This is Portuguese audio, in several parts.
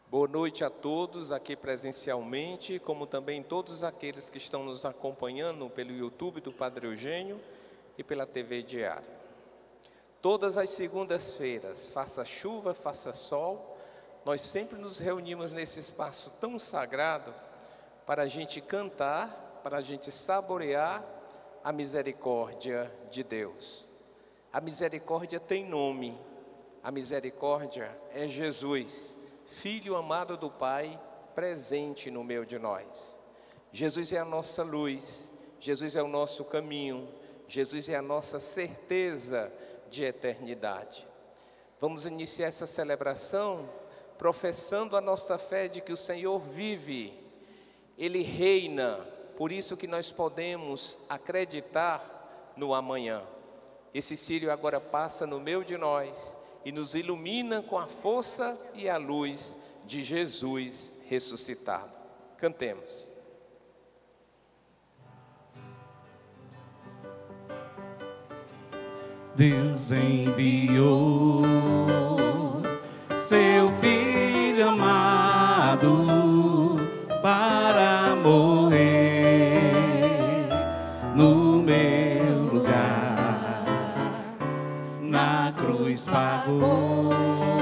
Boa noite a todos aqui presencialmente, como também todos aqueles que estão nos acompanhando pelo YouTube do Padre Eugênio e pela TV Diário. Todas as segundas-feiras, faça chuva, faça sol, nós sempre nos reunimos nesse espaço tão sagrado para a gente cantar, para a gente saborear a misericórdia de Deus. A misericórdia tem nome, a misericórdia é Jesus, Filho amado do Pai, presente no meio de nós. Jesus é a nossa luz, Jesus é o nosso caminho, Jesus é a nossa certeza de eternidade. Vamos iniciar essa celebração professando a nossa fé de que o Senhor vive, Ele reina, por isso que nós podemos acreditar no amanhã. Esse círio agora passa no meio de nós e nos ilumina com a força e a luz de Jesus ressuscitado. Cantemos. Deus enviou seu Filho amado para morrer no meu lugar. Na cruz pagou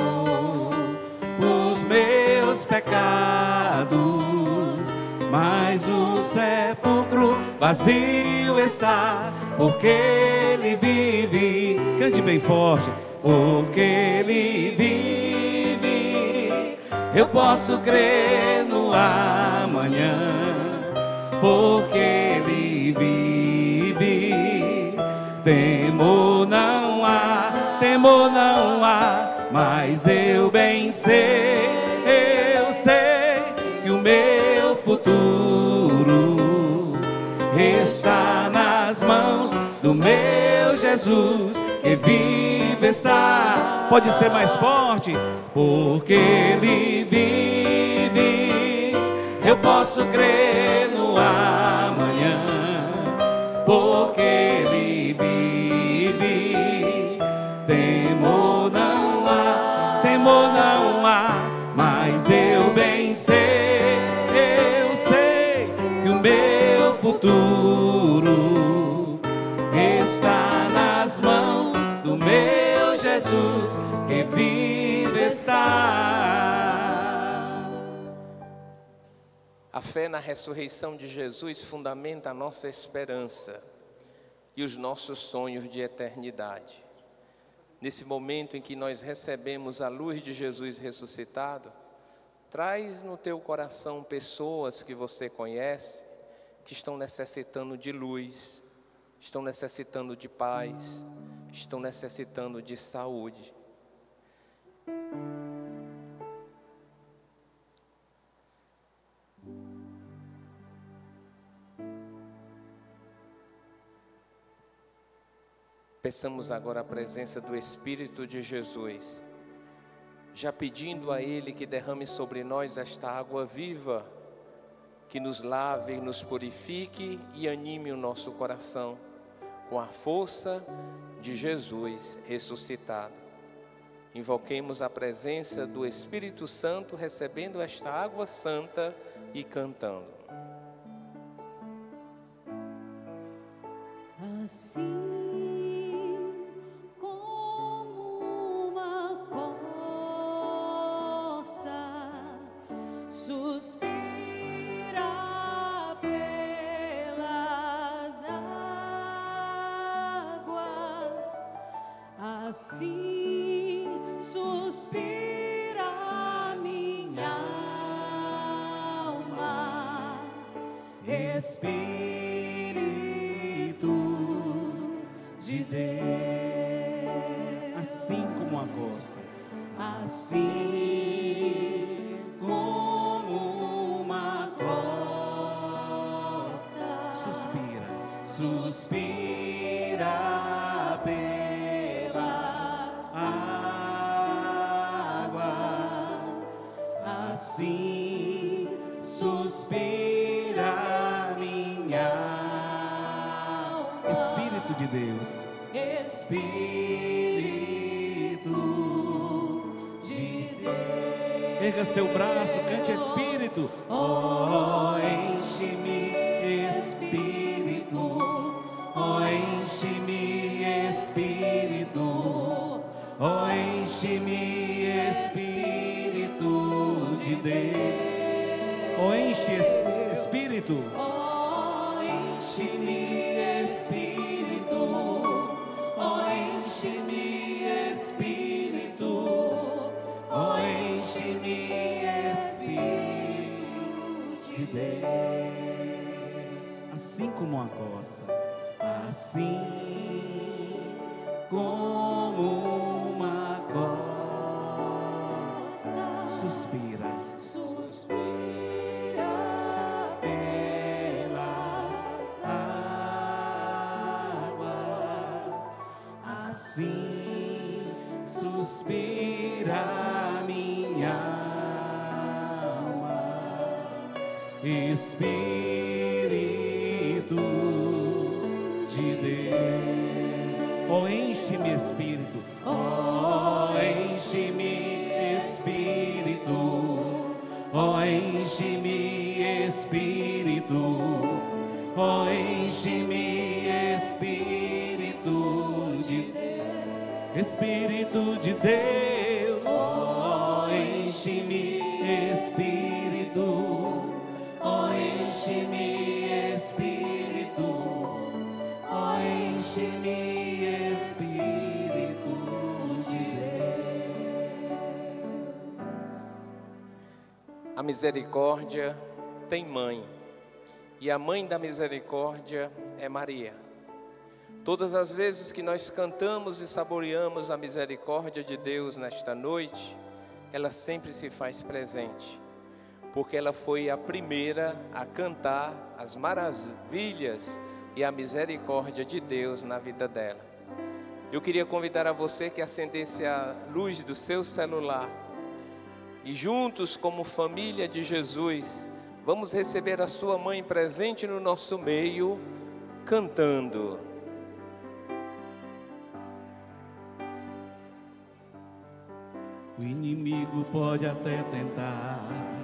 os meus pecados, mas o sepulcro vazio está, porque Ele vive. Cante bem forte. Porque Ele vive, eu posso crer no amanhã. Porque Ele vive, temor não há, mas eu bem sei, eu sei que o meu futuro está nas mãos do meu Jesus, que vive está. Pode ser mais forte. Porque Ele vive, eu posso crer no amanhã. Porque Ele vive, temor não há, mas eu bem sei, eu sei que o meu futuro está nas mãos do meu Jesus, que vive está. A fé na ressurreição de Jesus fundamenta a nossa esperança e os nossos sonhos de eternidade. Nesse momento em que nós recebemos a luz de Jesus ressuscitado, traz no teu coração pessoas que você conhece, que estão necessitando de luz, estão necessitando de paz, estão necessitando de saúde. Peçamos agora a presença do Espírito de Jesus, já pedindo a Ele que derrame sobre nós esta água viva, que nos lave, nos purifique e anime o nosso coração com a força de Jesus ressuscitado. Invoquemos a presença do Espírito Santo, recebendo esta água santa e cantando. Assim como uma corça suspira pelas águas, assim suspira minha alma, Espírito de Deus. Assim como uma corça, assim como uma corça suspira pelas águas, assim suspira minha alma, Espírito de Deus, Espírito de de Deus. Erga seu braço, cante Espírito. Oh, enche-me, Espírito. Oh, enche-me, Espírito. Oh, enche-me, Espírito de Deus. Oh, enche Espírito. Oh, enche-me, Espírito. Oh, enche-me, Espírito. Oh, enche-me, Espírito de Deus. Assim como uma coça, Assim como uma coça suspira. suspira pelas águas, assim suspira minha alma, Espírito de Deus. Oh, enche-me, Espírito. Oh, enche-me, Espírito. Oh, enche-me, Espírito. Oh, enche-me, Espírito de Deus. Espírito de Deus. Oh, enche-me, Espírito. Oh, enche-me, Espírito. Oh, enche-me, Espírito de Deus. A misericórdia tem mãe, e a mãe da misericórdia é Maria. Todas as vezes que nós cantamos e saboreamos a misericórdia de Deus nesta noite, ela sempre se faz presente, porque ela foi a primeira a cantar as maravilhas e a misericórdia de Deus na vida dela. Eu queria convidar a você que acendesse a luz do seu celular e juntos, como família de Jesus, vamos receber a sua mãe presente no nosso meio, cantando. O inimigo pode até tentar,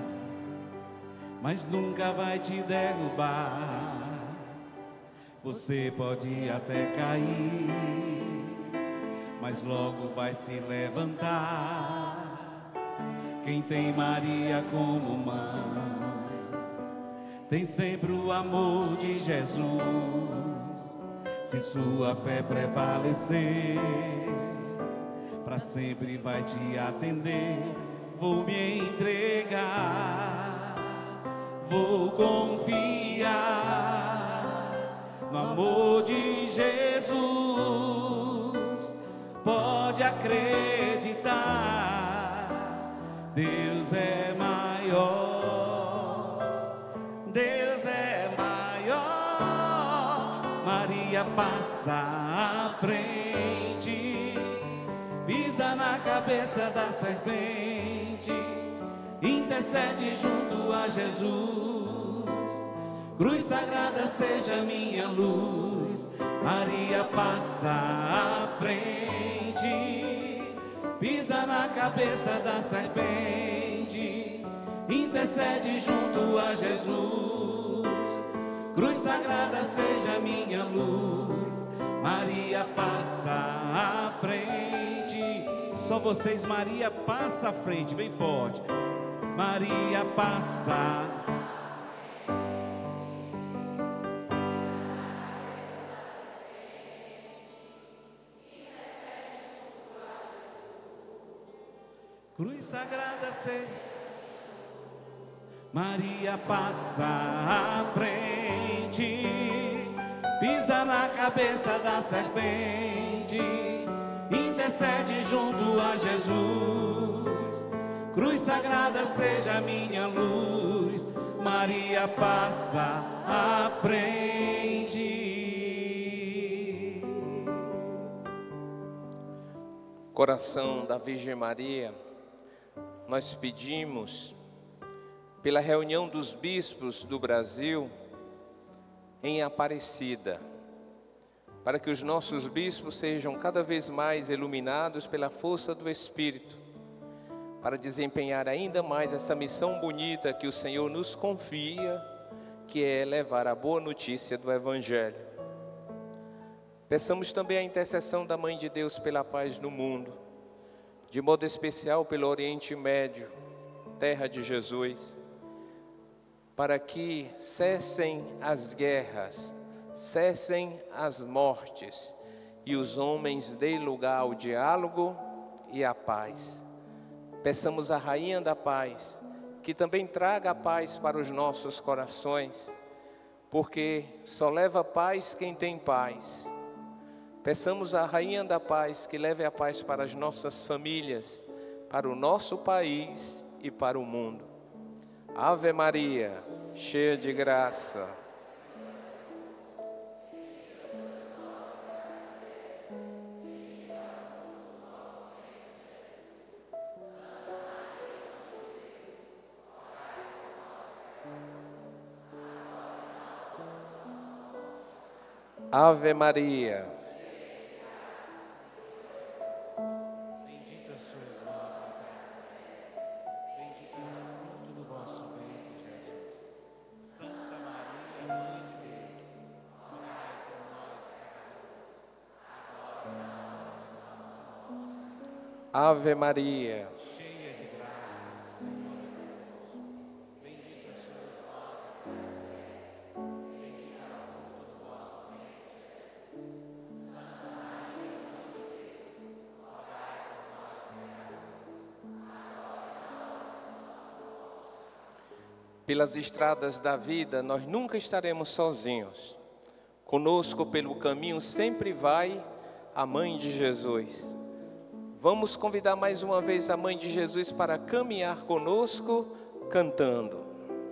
mas nunca vai te derrubar. Você pode até cair, mas logo vai se levantar. Quem tem Maria como mãe, tem sempre o amor de Jesus. Se sua fé prevalecer, para sempre vai te atender. Vou me entregar, vou confiar no amor de Jesus. Pode acreditar, Deus é maior, Deus é maior. Maria passa à frente, pisa na cabeça da serpente, intercede junto a Jesus. Cruz sagrada seja minha luz. Maria passa à frente, pisa na cabeça da serpente, intercede junto a Jesus. Cruz sagrada seja minha luz. Maria passa à frente. Só vocês, Maria passa à frente, bem forte. Maria passa. Cruz sagrada seja. Maria passa à frente, pisa na cabeça da serpente, intercede junto a Jesus. Cruz sagrada seja minha luz. Maria passa à frente. Coração da Virgem Maria, nós pedimos pela reunião dos bispos do Brasil em Aparecida, para que os nossos bispos sejam cada vez mais iluminados pela força do Espírito, para desempenhar ainda mais essa missão bonita que o Senhor nos confia, que é levar a boa notícia do Evangelho. Peçamos também a intercessão da Mãe de Deus pela paz no mundo, de modo especial pelo Oriente Médio, terra de Jesus, para que cessem as guerras, cessem as mortes e os homens deem lugar ao diálogo e à paz. Peçamos à Rainha da Paz que também traga a paz para os nossos corações, porque só leva paz quem tem paz. Peçamos à Rainha da Paz que leve a paz para as nossas famílias, para o nosso país e para o mundo. Ave Maria, cheia de graça. Ave Maria. Bendita sois vós entre as mulheres, bendito é o fruto do vosso ventre, Jesus. Santa Maria, Mãe de Deus, rogai por nós, pecadores, agora Ave Maria. cheia de graça, o Senhor é convosco. Bendita sois vós entre as mulheres, bendito é o fruto do vosso ventre, Jesus. Santa Maria, Mãe de Deus, rogai por nós, pecadores. Pelas estradas da vida, nós nunca estaremos sozinhos. Conosco pelo caminho sempre vai a Mãe de Jesus. Vamos convidar mais uma vez a Mãe de Jesus para caminhar conosco, cantando.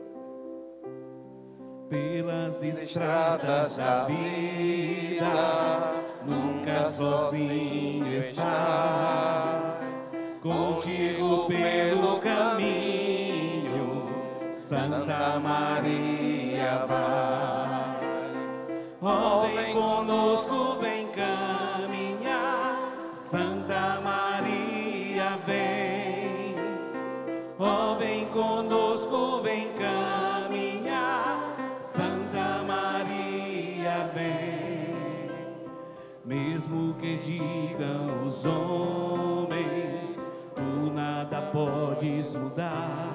Pelas estradas da vida, nunca sozinho estás. Contigo pelo caminho, Santa Maria vai. Ó, vem conosco, vem caminhar, Santa Maria vem. Ó, vem conosco, vem caminhar, Santa Maria vem. Mesmo que digam os homens, tu nada podes mudar.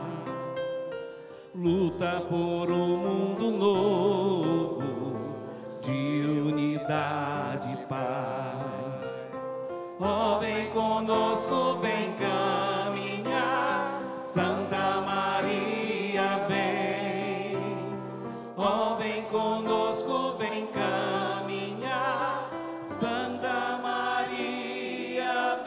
Luta por um mundo novo, de unidade e paz. Ó, vem conosco, vem caminhar, Santa Maria vem. Ó, vem conosco, vem caminhar, Santa Maria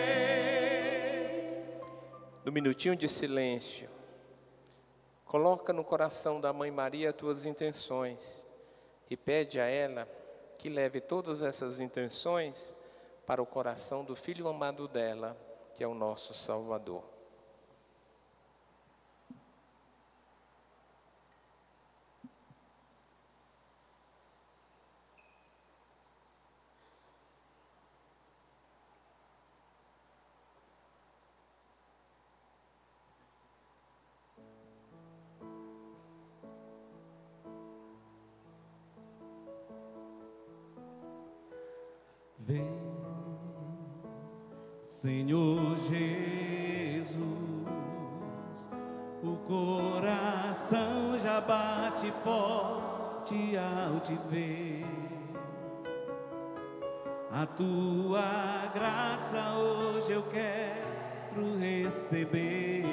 vem. No minutinho de silêncio, coloca no coração da Mãe Maria tuas intenções e pede a ela que leve todas essas intenções para o coração do Filho amado dela, que é o nosso Salvador. Vem, Senhor Jesus, o coração já bate forte ao te ver. A tua graça hoje eu quero receber.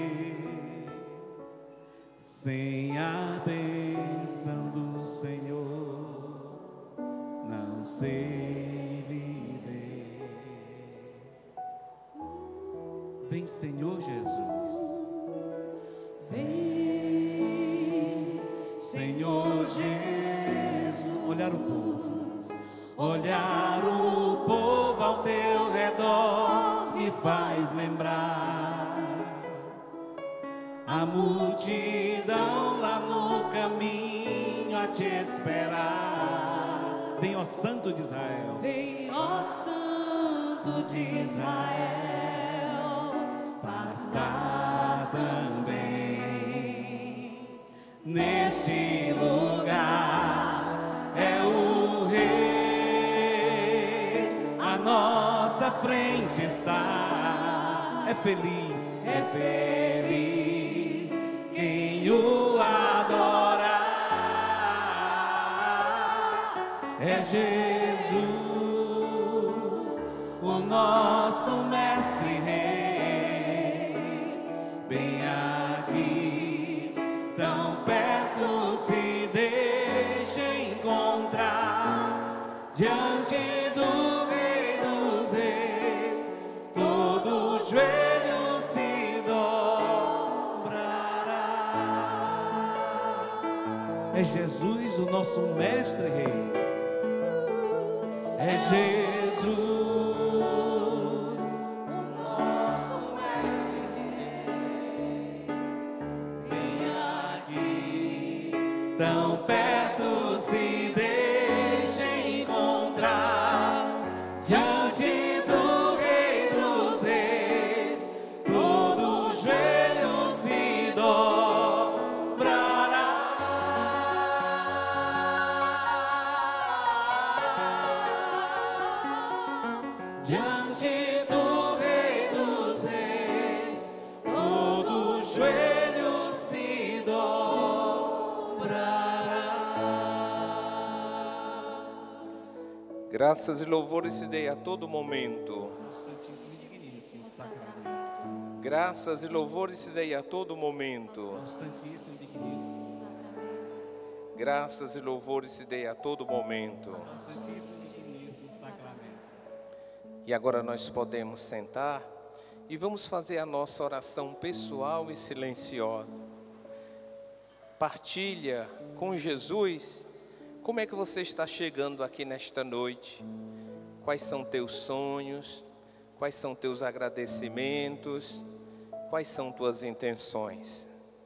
Sem a bênção do Senhor, não sei viver. Vem, Senhor Jesus. Vem, Senhor Jesus. Olhar o povo, olhar o povo ao teu redor me faz lembrar a multidão lá no caminho a te esperar. Vem, ó Santo de Israel. Vem, ó Santo de Israel, está também neste lugar. É o Rei, à nossa frente está. É feliz quem o adorar. É Jesus, o nosso mestre rei, bem aqui, tão perto, se deixa encontrar diante do Rei dos Reis. Todo joelho se dobrará. É Jesus, o nosso mestre rei. É Jesus, o nosso mestre rei, vem aqui, tão perto, se deixa encontrar diante do Rei dos Reis. Todo joelho se dobrará. Diante do Rei dos Reis, todo joelho se dobrará. Graças e louvores se dê a todo momento. Santíssimo e digníssimo sacramento. Graças e louvores se dê a todo momento. Santíssimo e digníssimo sacramento. Graças e louvores se dê a todo momento. Santíssimo e digníssimo sacramento. E agora nós podemos sentar e vamos fazer a nossa oração pessoal e silenciosa. Partilha com Jesus como é que você está chegando aqui nesta noite. Quais são teus sonhos? Quais são teus agradecimentos? Quais são tuas intenções?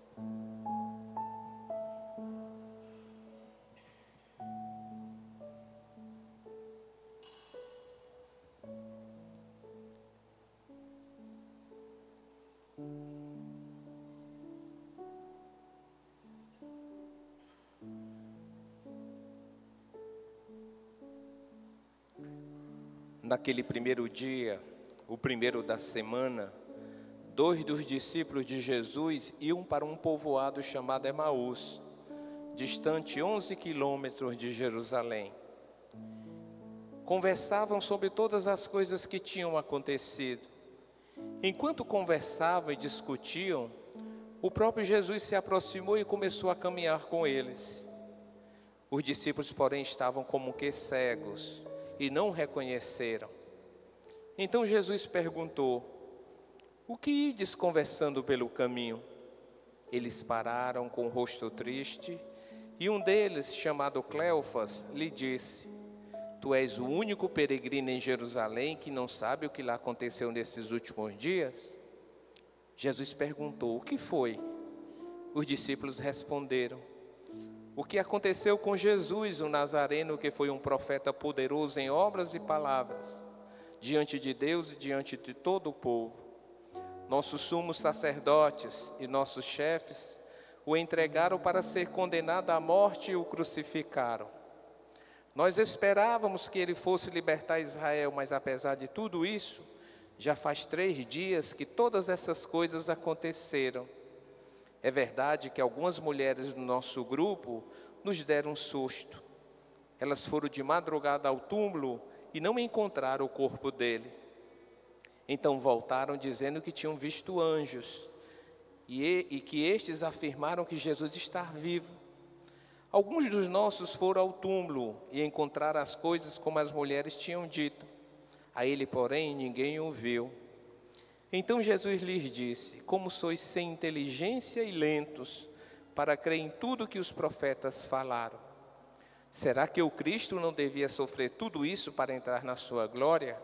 Naquele primeiro dia, o primeiro da semana, 2 dos discípulos de Jesus iam para um povoado chamado Emaús, distante 11 quilômetros de Jerusalém. Conversavam sobre todas as coisas que tinham acontecido. Enquanto conversavam e discutiam, o próprio Jesus se aproximou e começou a caminhar com eles. Os discípulos, porém, estavam como que cegos e não o reconheceram. Então Jesus perguntou: o que ides conversando pelo caminho? Eles pararam com o rosto triste, e um deles, chamado Cleofas, lhe disse: tu és o único peregrino em Jerusalém que não sabe o que lá aconteceu nesses últimos dias? Jesus perguntou: o que foi? Os discípulos responderam: o que aconteceu com Jesus, o Nazareno, que foi um profeta poderoso em obras e palavras, diante de Deus e diante de todo o povo. Nossos sumos sacerdotes e nossos chefes o entregaram para ser condenado à morte e o crucificaram. Nós esperávamos que ele fosse libertar Israel, mas apesar de tudo isso, já faz 3 dias que todas essas coisas aconteceram. É verdade que algumas mulheres do nosso grupo nos deram um susto. Elas foram de madrugada ao túmulo e não encontraram o corpo dele. Então voltaram dizendo que tinham visto anjos e que estes afirmaram que Jesus está vivo. Alguns dos nossos foram ao túmulo e encontraram as coisas como as mulheres tinham dito. A ele, porém, ninguém o viu. Então Jesus lhes disse: como sois sem inteligência e lentos para crer em tudo que os profetas falaram. Será que o Cristo não devia sofrer tudo isso para entrar na sua glória?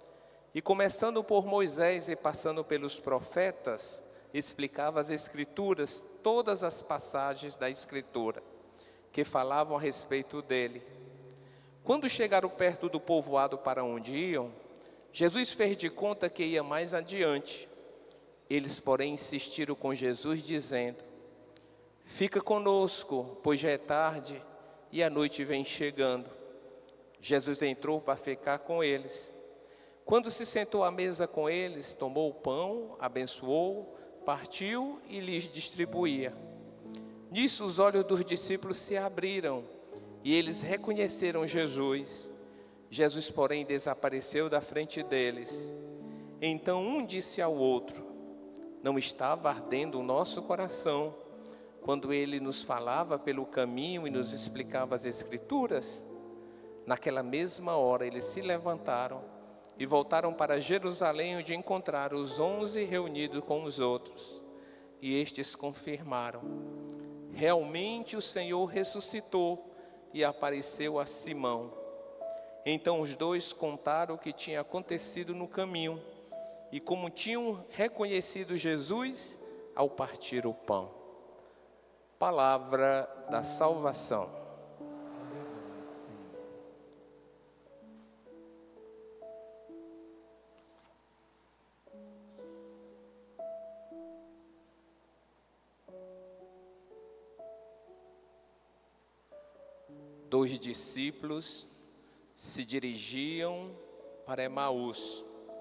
E começando por Moisés e passando pelos profetas, explicava as Escrituras, todas as passagens da Escritura que falavam a respeito dele. Quando chegaram perto do povoado para onde iam, Jesus fez de conta que ia mais adiante. Eles, porém, insistiram com Jesus, dizendo: fica conosco, pois já é tarde e a noite vem chegando. Jesus entrou para ficar com eles. Quando se sentou à mesa com eles, tomou o pão, abençoou, partiu e lhes distribuía. Nisso os olhos dos discípulos se abriram e eles reconheceram Jesus. Jesus, porém, desapareceu da frente deles. Então um disse ao outro: não estava ardendo o nosso coração quando ele nos falava pelo caminho e nos explicava as Escrituras? Naquela mesma hora eles se levantaram e voltaram para Jerusalém, onde encontraram os 11 reunidos com os outros. E estes confirmaram: realmente o Senhor ressuscitou e apareceu a Simão. Então os dois contaram o que tinha acontecido no caminho e como tinham reconhecido Jesus ao partir o pão. Palavra da salvação. Dois discípulos se dirigiam para Emaús.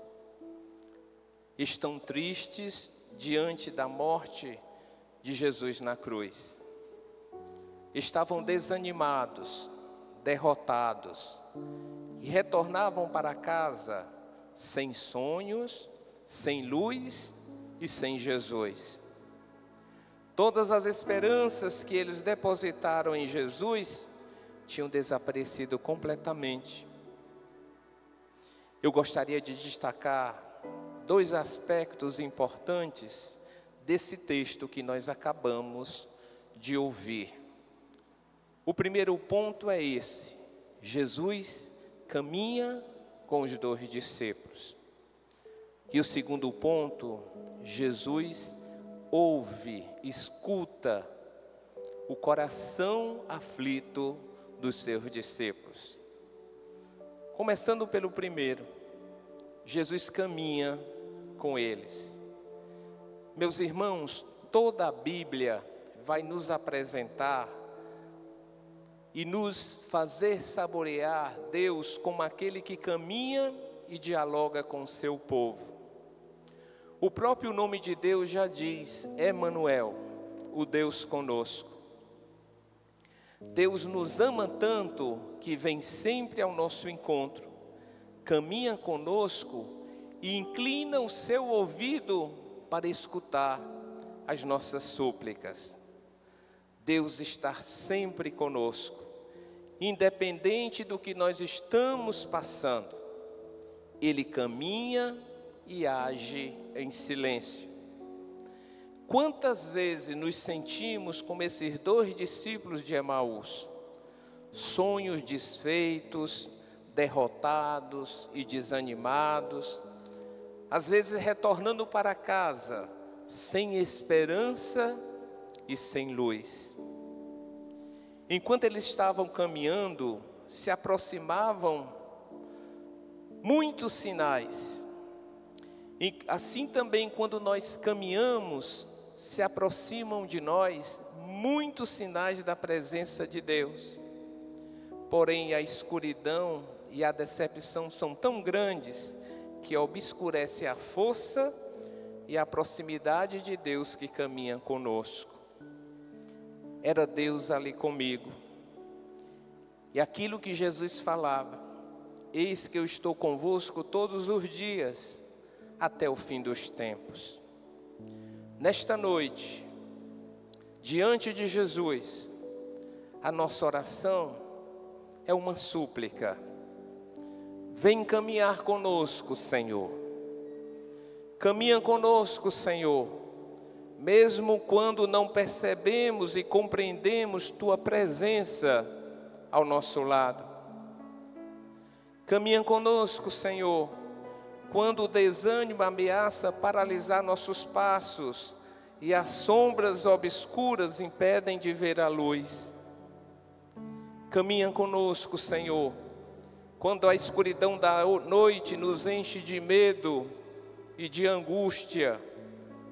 Estão tristes diante da morte de Jesus na cruz. Estavam desanimados, derrotados e retornavam para casa sem sonhos, sem luz e sem Jesus. Todas as esperanças que eles depositaram em Jesus tinham desaparecido completamente. Eu gostaria de destacar dois aspectos importantes desse texto que nós acabamos de ouvir. O primeiro ponto é esse: Jesus caminha com os dois discípulos. E o segundo ponto, Jesus ouve, escuta o coração aflito dos seus discípulos. Começando pelo primeiro, Jesus caminha com eles. Meus irmãos, toda a Bíblia vai nos apresentar e nos fazer saborear Deus como aquele que caminha e dialoga com o seu povo. O próprio nome de Deus já diz: Emanuel, o Deus conosco. Deus nos ama tanto que vem sempre ao nosso encontro, caminha conosco e inclina o seu ouvido para escutar as nossas súplicas. Deus está sempre conosco, independente do que nós estamos passando. Ele caminha e age em silêncio. Quantas vezes nos sentimos como esses dois discípulos de Emaús, sonhos desfeitos, derrotados e desanimados, às vezes retornando para casa sem esperança e sem luz. Enquanto eles estavam caminhando, se aproximavam muitos sinais. E assim também, quando nós caminhamos, se aproximam de nós muitos sinais da presença de Deus. Porém, a escuridão e a decepção são tão grandes que obscurece a força e a proximidade de Deus que caminha conosco. Era Deus ali comigo. E aquilo que Jesus falava: eis que eu estou convosco todos os dias, até o fim dos tempos. Nesta noite, diante de Jesus, a nossa oração é uma súplica. Vem caminhar conosco, Senhor. Caminha conosco, Senhor, mesmo quando não percebemos e compreendemos Tua presença ao nosso lado. Caminha conosco, Senhor, quando o desânimo ameaça paralisar nossos passos e as sombras obscuras impedem de ver a luz. Caminha conosco, Senhor, quando a escuridão da noite nos enche de medo e de angústia.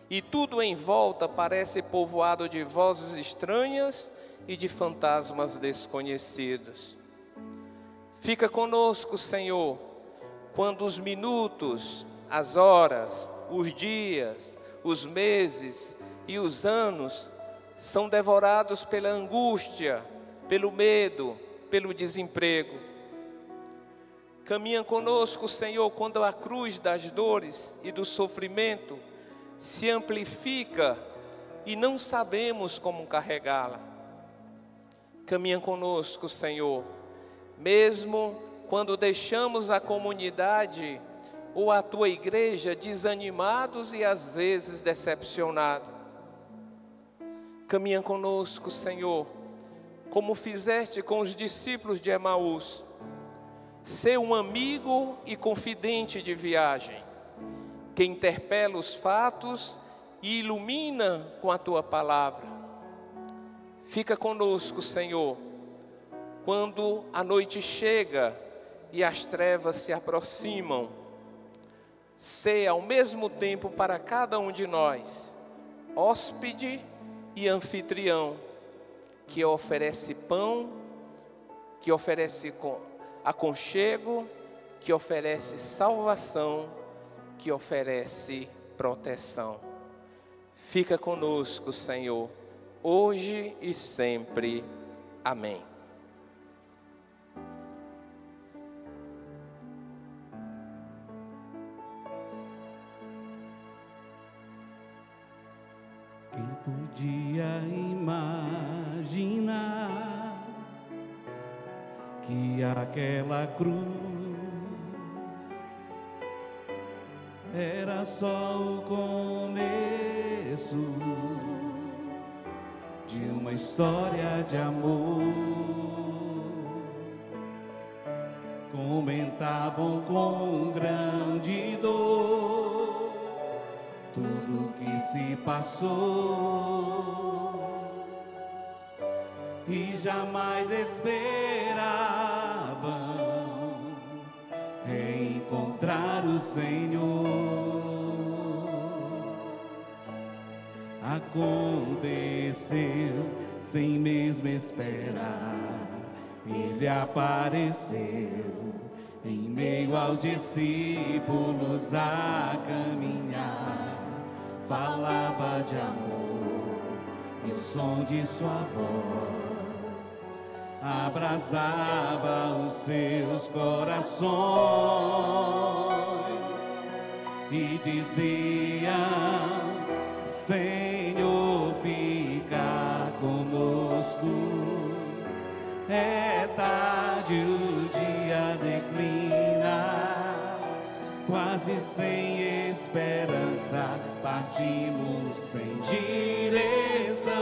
e tudo em volta parece povoado de vozes estranhas e de fantasmas desconhecidos. Fica conosco, Senhor, quando os minutos, as horas, os dias, os meses e os anos são devorados pela angústia, pelo medo, pelo desemprego. Caminha conosco, Senhor, quando a cruz das dores e do sofrimento se amplifica e não sabemos como carregá-la. Caminha conosco, Senhor, mesmo quando deixamos a comunidade ou a tua igreja desanimados e às vezes decepcionados. Caminha conosco, Senhor, como fizeste com os discípulos de Emaús. Ser um amigo e confidente de viagem, que interpela os fatos e ilumina com a tua palavra. Fica conosco, Senhor, quando a noite chega e as trevas se aproximam. Ser ao mesmo tempo para cada um de nós, hóspede e anfitrião, que oferece pão, que oferece aconchego, que oferece salvação, que oferece proteção. Fica conosco, Senhor, hoje e sempre. Amém. Quem podia imaginar que aquela cruz era só o começo de uma história de amor? Comentavam com grande dor tudo que se passou e jamais esperavam encontrar o Senhor. Aconteceu sem mesmo esperar, Ele apareceu em meio aos discípulos a caminhar. Falava de amor e o som de sua voz abrasava os seus corações e dizia: Senhor, fica conosco. É tarde, o dia declina, quase sem esperança, partimos sem direção.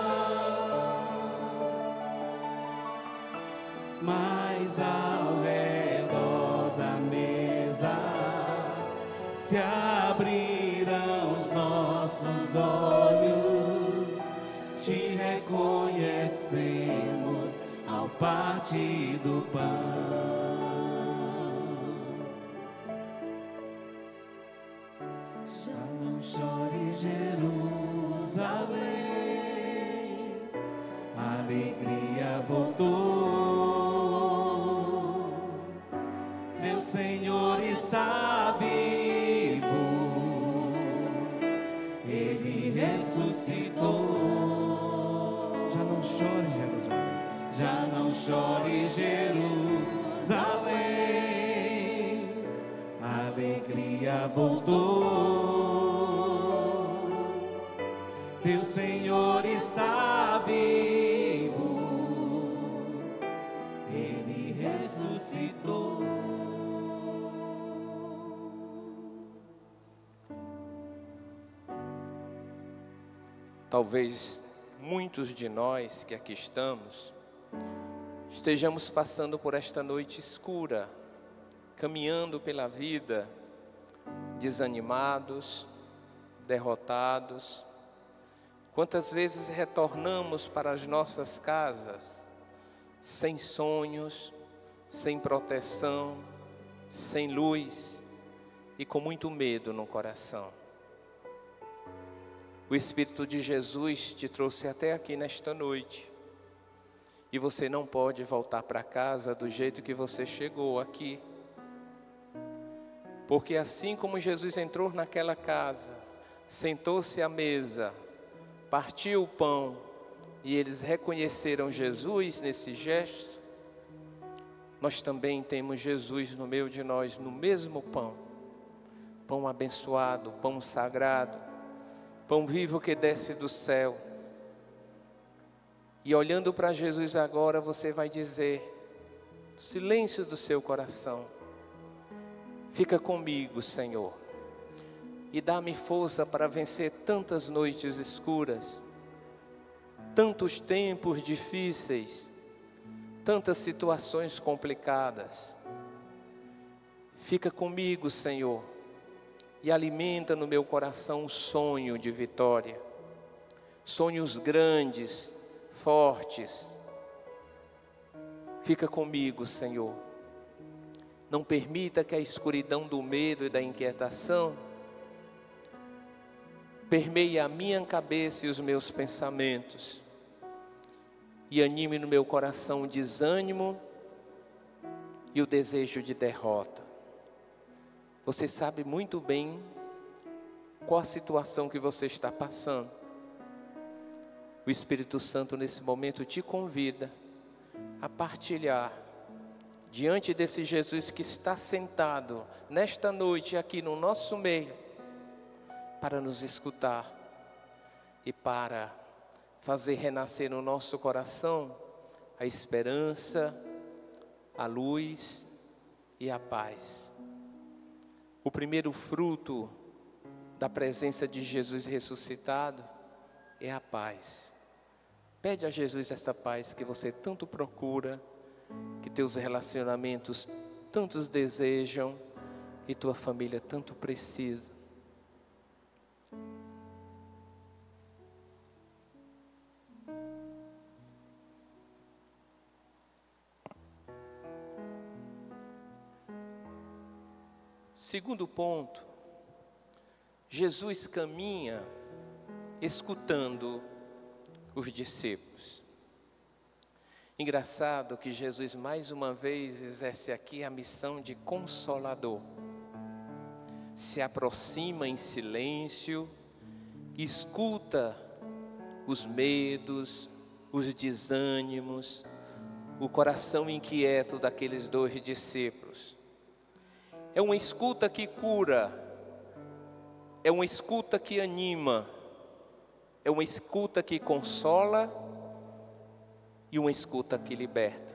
Mas ao redor da mesa se abrirão os nossos olhos, te reconhecemos ao partir do pão. Já não chore, Jerusalém, a alegria voltou. Meu Senhor está vivo, Ele ressuscitou. Já não chore, Jerusalém. Já não chore, Jerusalém, a alegria voltou. Teu Senhor está vivo, Ele ressuscitou. Talvez muitos de nós que aqui estamos estejamos passando por esta noite escura, caminhando pela vida, desanimados, derrotados. Quantas vezes retornamos para as nossas casas sem sonhos, sem proteção, sem luz e com muito medo no coração. O Espírito de Jesus te trouxe até aqui nesta noite. E você não pode voltar para casa do jeito que você chegou aqui. Porque assim como Jesus entrou naquela casa, sentou-se à mesa, partiu o pão, e eles reconheceram Jesus nesse gesto, nós também temos Jesus no meio de nós, no mesmo pão. Pão abençoado, pão sagrado, pão vivo que desce do céu. E olhando para Jesus agora, você vai dizer, no silêncio do seu coração: fica comigo, Senhor, e dá-me força para vencer tantas noites escuras, tantos tempos difíceis, tantas situações complicadas. Fica comigo, Senhor, e alimenta no meu coração um sonho de vitória, sonhos grandes, fortes. Fica comigo, Senhor. Não permita que a escuridão do medo e da inquietação permeie a minha cabeça e os meus pensamentos, e anime no meu coração o desânimo e o desejo de derrota. Você sabe muito bem qual a situação que você está passando. O Espírito Santo nesse momento te convida a partilhar diante desse Jesus que está sentado nesta noite aqui no nosso meio, para nos escutar e para fazer renascer no nosso coração a esperança, a luz e a paz. O primeiro fruto da presença de Jesus ressuscitado é a paz. Pede a Jesus essa paz que você tanto procura, que teus relacionamentos tantos desejam e tua família tanto precisa. Segundo ponto, Jesus caminha escutando os discípulos. Engraçado que Jesus mais uma vez exerce aqui a missão de consolador. Se aproxima em silêncio, escuta os medos, os desânimos, o coração inquieto daqueles 2 discípulos. É uma escuta que cura, é uma escuta que anima, é uma escuta que consola e uma escuta que liberta.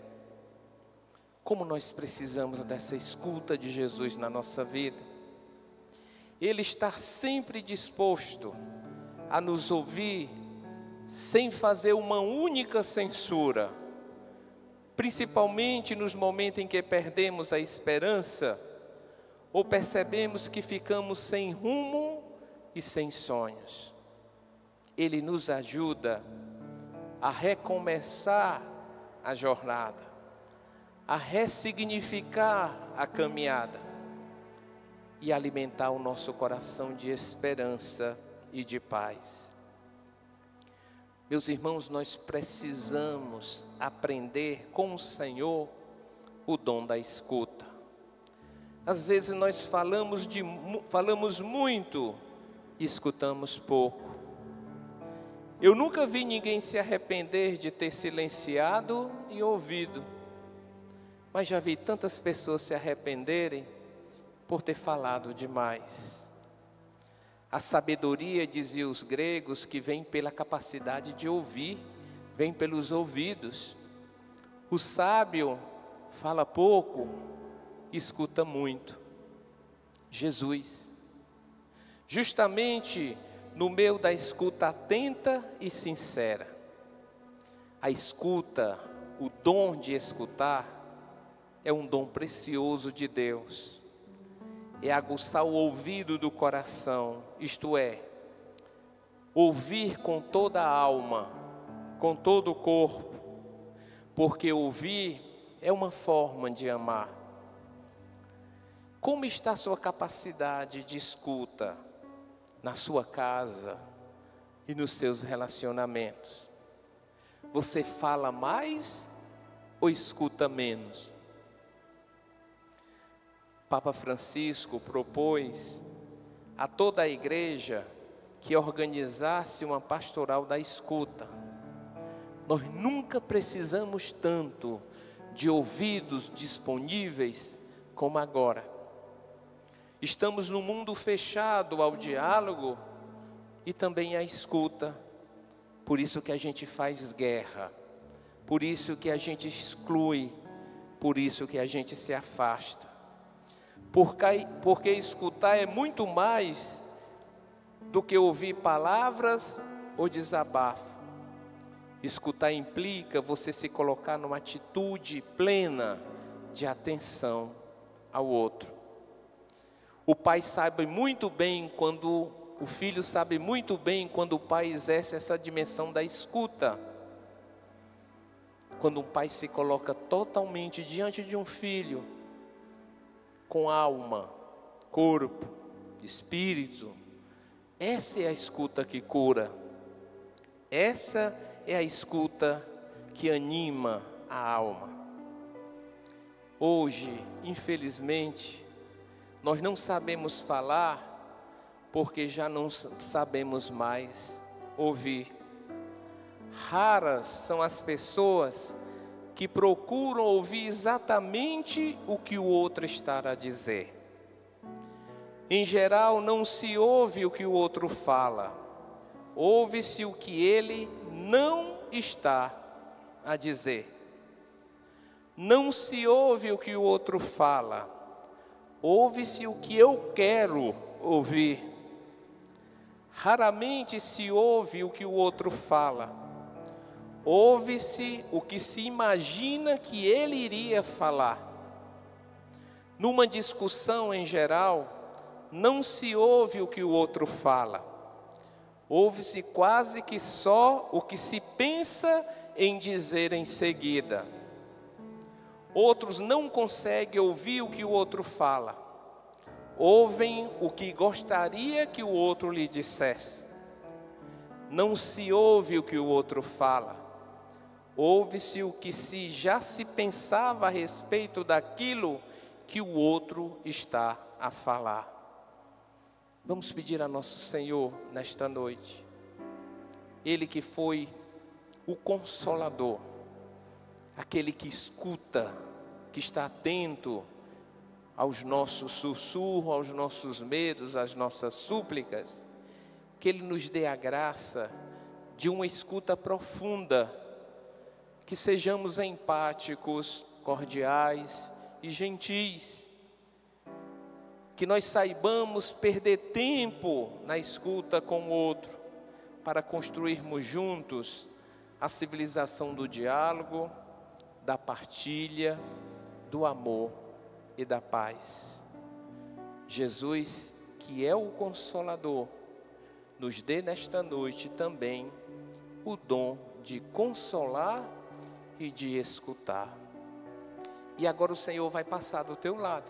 Como nós precisamos dessa escuta de Jesus na nossa vida. Ele está sempre disposto a nos ouvir sem fazer uma única censura, principalmente nos momentos em que perdemos a esperança ou percebemos que ficamos sem rumo e sem sonhos. Ele nos ajuda a recomeçar a jornada, a ressignificar a caminhada e alimentar o nosso coração de esperança e de paz. Meus irmãos, nós precisamos aprender com o Senhor o dom da escuta. Às vezes nós falamos muito e escutamos pouco. Eu nunca vi ninguém se arrepender de ter silenciado e ouvido, mas já vi tantas pessoas se arrependerem por ter falado demais. A sabedoria, diziam os gregos, que vem pela capacidade de ouvir, vem pelos ouvidos. O sábio fala pouco, escuta muito. Jesus, justamente no meio da escuta atenta e sincera. A escuta, o dom de escutar, é um dom precioso de Deus. É aguçar o ouvido do coração, isto é, ouvir com toda a alma, com todo o corpo, porque ouvir é uma forma de amar. Como está a sua capacidade de escuta na sua casa, e nos seus relacionamentos? Você fala mais ou escuta menos? Papa Francisco propôs a toda a igreja que organizasse uma pastoral da escuta. Nós nunca precisamos tanto de ouvidos disponíveis como agora. Estamos num mundo fechado ao diálogo e também à escuta. Por isso que a gente faz guerra, por isso que a gente exclui, por isso que a gente se afasta. Porque escutar é muito mais do que ouvir palavras ou desabafo. Escutar implica você se colocar numa atitude plena de atenção ao outro. O pai sabe muito bem quando o filho sabe muito bem quando o pai exerce essa dimensão da escuta. Quando um pai se coloca totalmente diante de um filho, com alma, corpo, espírito, essa é a escuta que cura. Essa é a escuta que anima a alma. Hoje, infelizmente, nós não sabemos falar porque já não sabemos mais ouvir. Raras são as pessoas que procuram ouvir exatamente o que o outro está a dizer. Em geral, não se ouve o que o outro fala, ouve-se o que ele não está a dizer. Não se ouve o que o outro fala, ouve-se o que eu quero ouvir. Raramente se ouve o que o outro fala, ouve-se o que se imagina que ele iria falar. Numa discussão em geral, não se ouve o que o outro fala, ouve-se quase que só o que se pensa em dizer em seguida. Outros não conseguem ouvir o que o outro fala, ouvem o que gostaria que o outro lhe dissesse. Não se ouve o que o outro fala, ouve-se o que já se pensava a respeito daquilo que o outro está a falar. Vamos pedir a nosso Senhor nesta noite, Ele que foi o Consolador, aquele que escuta, que está atento aos nossos sussurros, aos nossos medos, às nossas súplicas, que Ele nos dê a graça de uma escuta profunda, que sejamos empáticos, cordiais e gentis, que nós saibamos perder tempo na escuta com o outro, para construirmos juntos a civilização do diálogo, da partilha, do amor e da paz. Jesus, que é o Consolador, nos dê nesta noite também o dom de consolar e de escutar. E agora o Senhor vai passar do teu lado,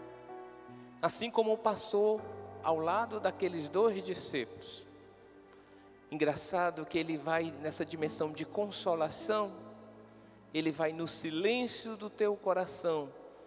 assim como passou ao lado daqueles 2 discípulos. Engraçado que Ele vai nessa dimensão de consolação, Ele vai no silêncio do teu coração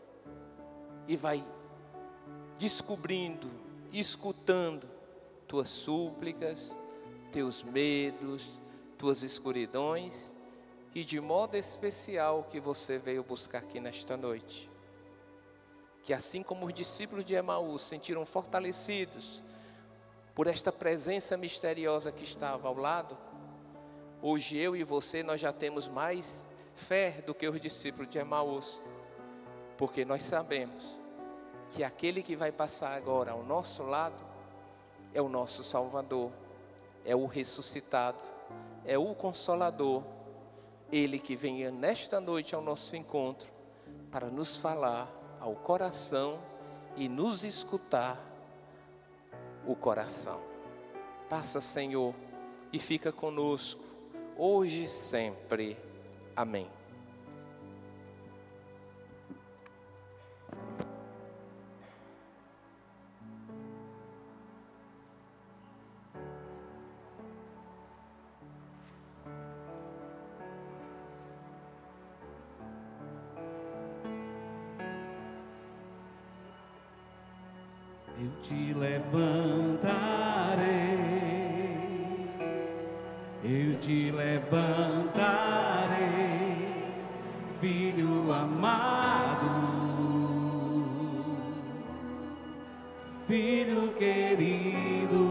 e vai descobrindo, escutando tuas súplicas, teus medos, tuas escuridões e de modo especial o que você veio buscar aqui nesta noite. Que assim como os discípulos de Emaús se sentiram fortalecidos por esta presença misteriosa que estava ao lado, hoje eu e você nós já temos mais fé do que os discípulos de Emaús, porque nós sabemos que aquele que vai passar agora ao nosso lado é o nosso Salvador, é o ressuscitado, é o Consolador, Ele que venha nesta noite ao nosso encontro para nos falar ao coração e nos escutar o coração. Passa, Senhor, e fica conosco, hoje e sempre. Amém. eu te levantarei, eu te levantarei, filho amado, filho querido,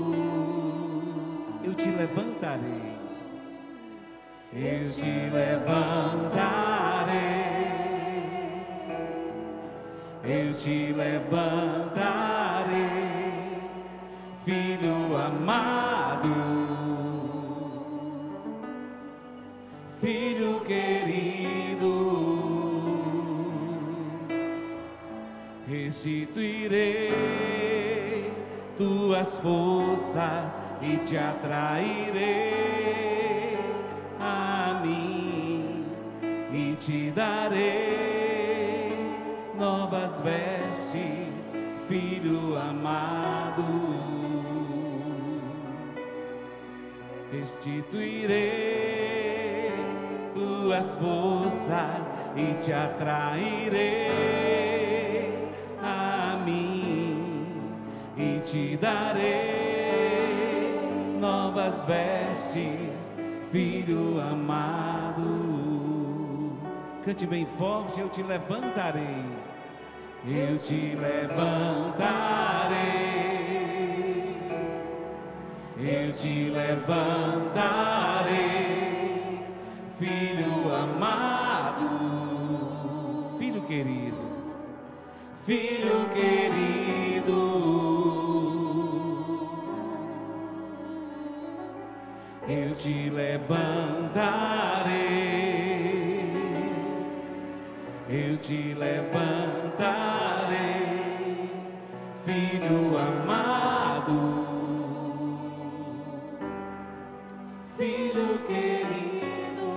eu te levantarei, eu te levantarei. Eu te levantarei, filho amado, filho querido, restituirei tuas forças e te atrairei a mim e te darei novas vestes, filho amado. Restituirei tuas forças e te atrairei a mim e te darei novas vestes, filho amado. Cante bem forte, eu te levantarei, eu te levantarei, eu te levantarei, filho amado, filho querido, filho querido, eu te levantarei. Eu te levantarei, filho amado, filho querido.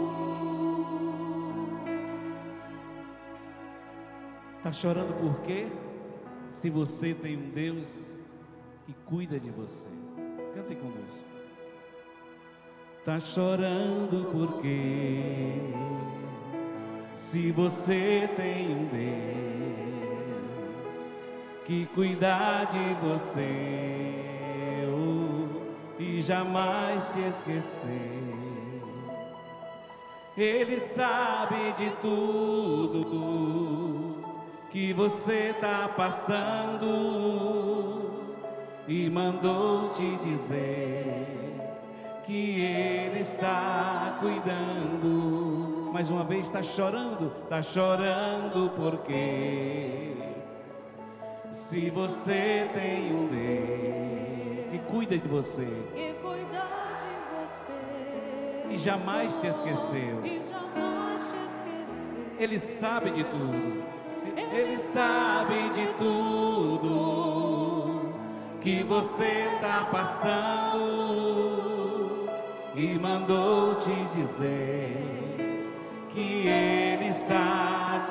Tá chorando por quê? Se você tem um Deus que cuida de você. Cante conosco. Tá chorando por quê? Se você tem um Deus que cuida de você e jamais te esquecer, Ele sabe de tudo que você tá passando e mandou te dizer que Ele está cuidando. Mais uma vez, tá chorando porque se você tem um Deus que cuida de você e jamais te esqueceu, Ele sabe de tudo, Ele sabe de tudo que você tá passando e mandou te dizer que Ele está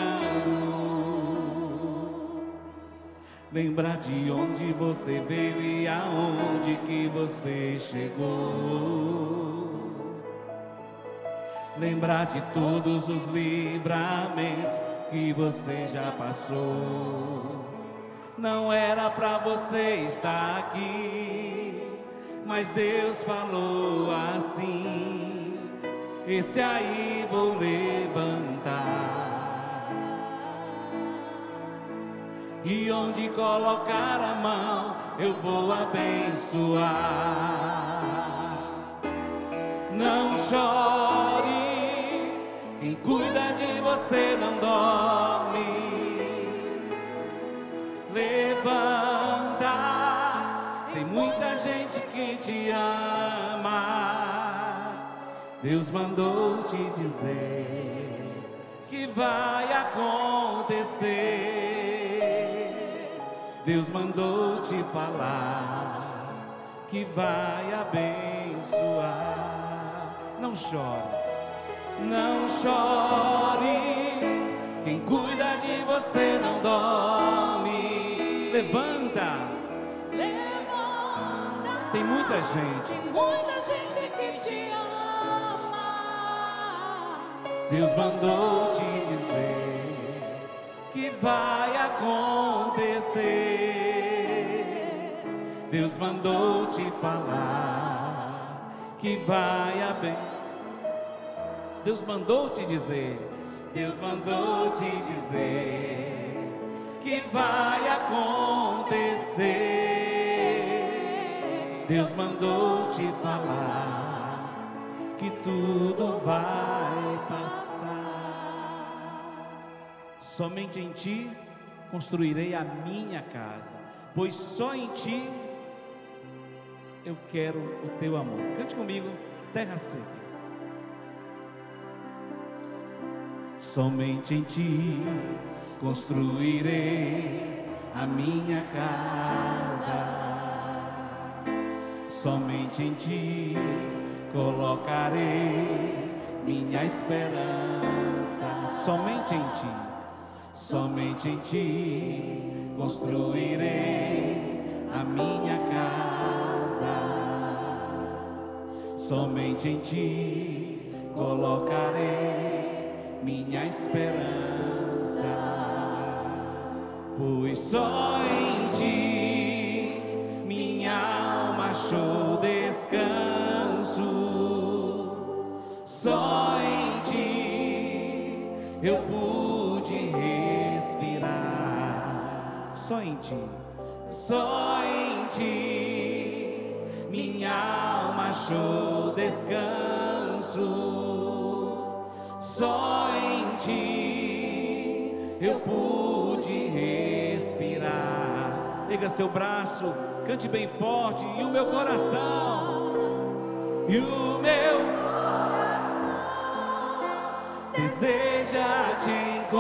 cuidando. Lembrar de onde você veio e aonde que você chegou. Lembrar de todos os livramentos que você já passou. Não era pra você estar aqui, mas Deus falou assim: esse aí vou levantar, e onde colocar a mão eu vou abençoar. Não chore, quem cuida de você não dorme. Levanta, tem muita gente que te ama. Deus mandou te dizer que vai acontecer. Deus mandou te falar que vai abençoar. Não chore, não chore, quem cuida de você não dorme. Levanta, levanta, tem muita gente que te ama. Deus mandou te dizer que vai acontecer. Deus mandou te falar que vai abençoar. Deus mandou te dizer, Deus mandou te dizer que vai acontecer. Deus mandou te falar que tudo vai passar. Somente em ti construirei a minha casa, pois só em ti eu quero o teu amor. Cante comigo, terra seca. Somente em ti construirei a minha casa. Somente em ti colocarei minha esperança. Somente em ti, somente em ti construirei a minha casa. Somente em ti colocarei minha esperança, pois só em ti minha alma achou descanso. Só em ti eu pude respirar. Só em ti, só em ti minha alma achou descanso. Só em ti eu pude respirar. Pega seu braço, cante bem forte. E o meu coração, e o meu coração deseja te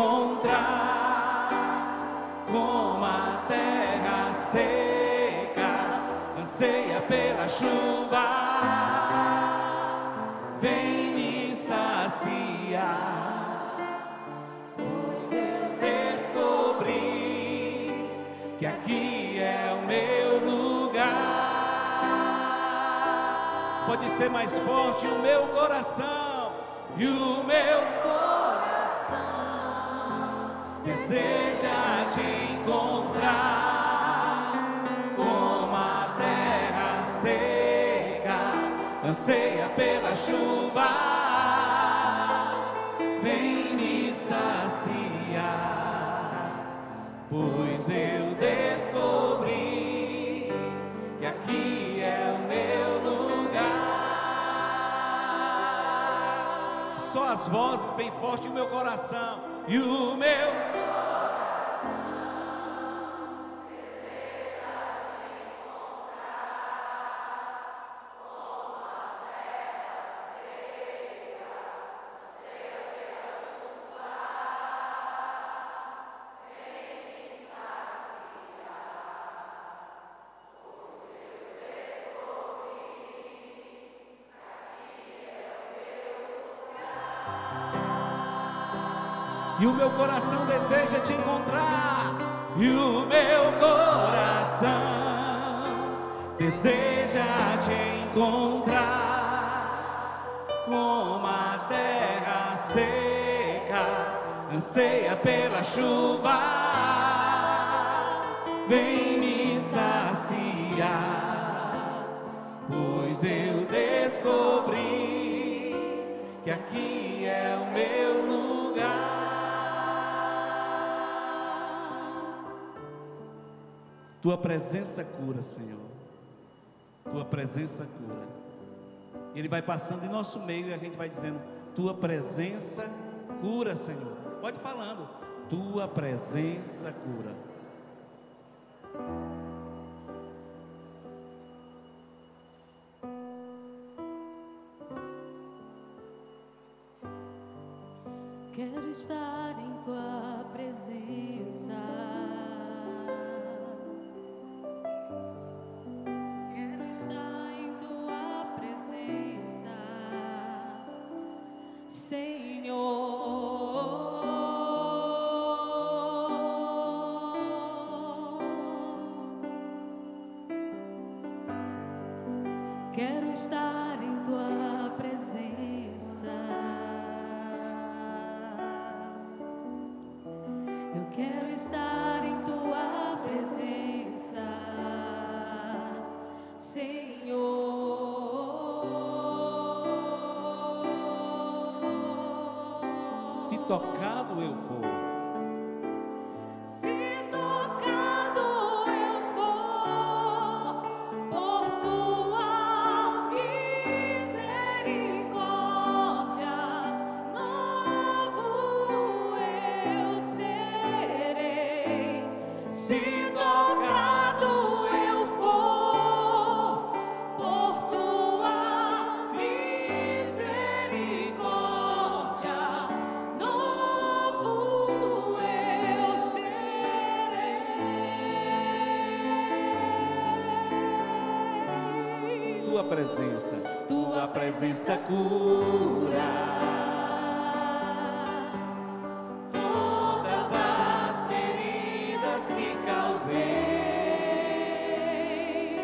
encontrar, como a terra seca anseia pela chuva. Vem me saciar, pois eu descobri que aqui é o meu lugar. Pode ser mais forte, o meu coração, e o meu coração deseja te encontrar, como a terra seca anseia pela chuva. Vem me saciar, pois eu descobri que aqui é o meu lugar. Só as vozes bem forte, o meu coração, e o meu coração deseja te encontrar, como a terra seca anseia pela chuva. Vem me saciar, pois eu descobri que aqui é o meu lugar. E o meu coração deseja te encontrar, e o meu coração deseja te encontrar, como a terra seca anseia pela chuva. Vem me saciar, pois eu descobri que aqui é o meu lugar. Tua presença cura, Senhor. Tua presença cura. Ele vai passando em nosso meio e a gente vai dizendo: tua presença cura, Senhor. Pode ir falando. Tua presença cura. Quero estar em tua presença. Quero estar em tua presença, Senhor. Quero estar em tua presença. Eu Quero estar em tua presença, Senhor. Se tocado eu for, Se tocado eu for por tua misericórdia, novo eu serei. Se tocado eu for por tua misericórdia, novo eu serei. tua presença cura todas as feridas que causei,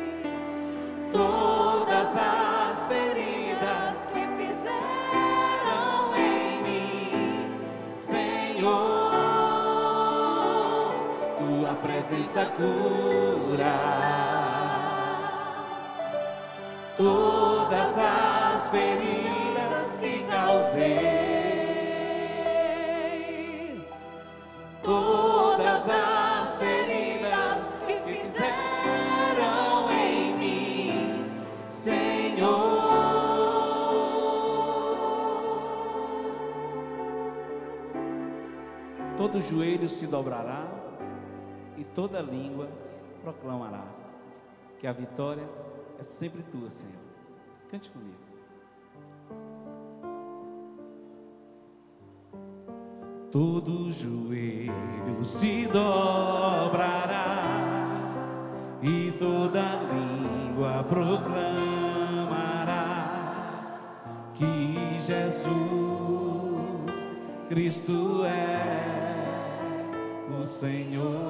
todas as feridas Que fizeram em mim, Senhor, tua presença cura todas as feridas que causei, todas as feridas que fizeram em mim, Senhor. Todo joelho se dobrará e toda língua proclamará que a vitória é sempre tua, Senhor. Cante comigo. Todo joelho se dobrará e toda língua proclamará que Jesus Cristo é o Senhor.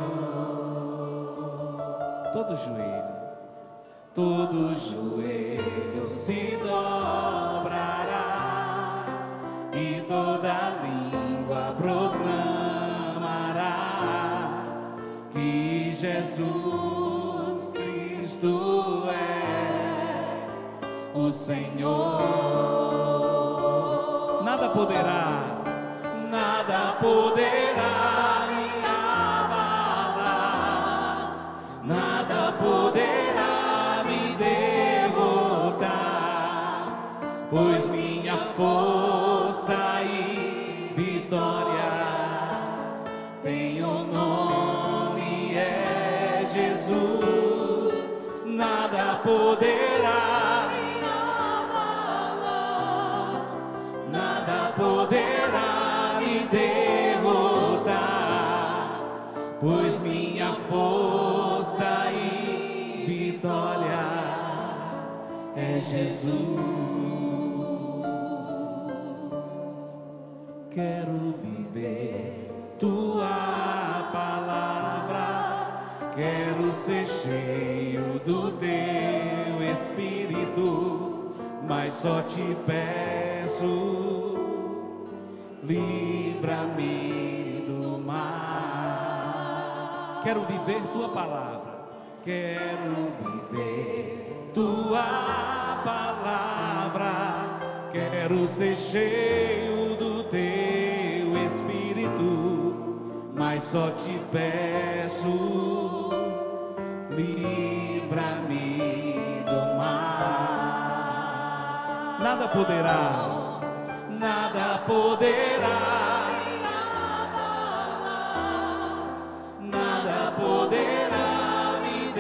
Todo joelho se dobrará e toda língua proclamará que Jesus Cristo é o Senhor. Nada poderá me abalar, nada poderá me derrotar, pois minha força e vitória tem o nome é Jesus. Nada poderá me abalar, nada poderá me derrotar, pois minha força e vitória é Jesus. Quero viver tua palavra, quero ser cheio do teu Espírito, mas só te peço, livra-me do mal. Quero viver tua palavra, quero viver tua palavra, quero ser cheio do teu Espírito, mas só te peço, livra-me do mal. Nada poderá me abalar, nada poderá me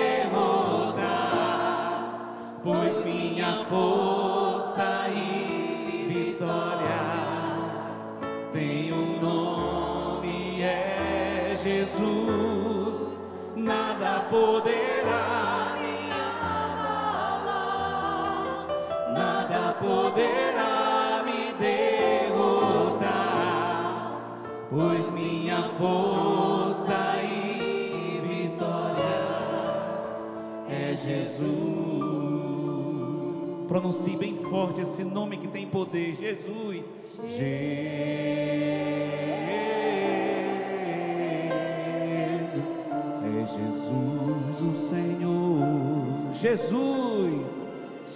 derrotar, pois minha força e vitória tem um nome, é Jesus. Nada poderá me abalar, nada poderá me derrotar, pois minha força e vitória é Jesus. Pronuncie bem forte esse nome que tem poder, Jesus. Jesus. É Jesus o Senhor, Jesus.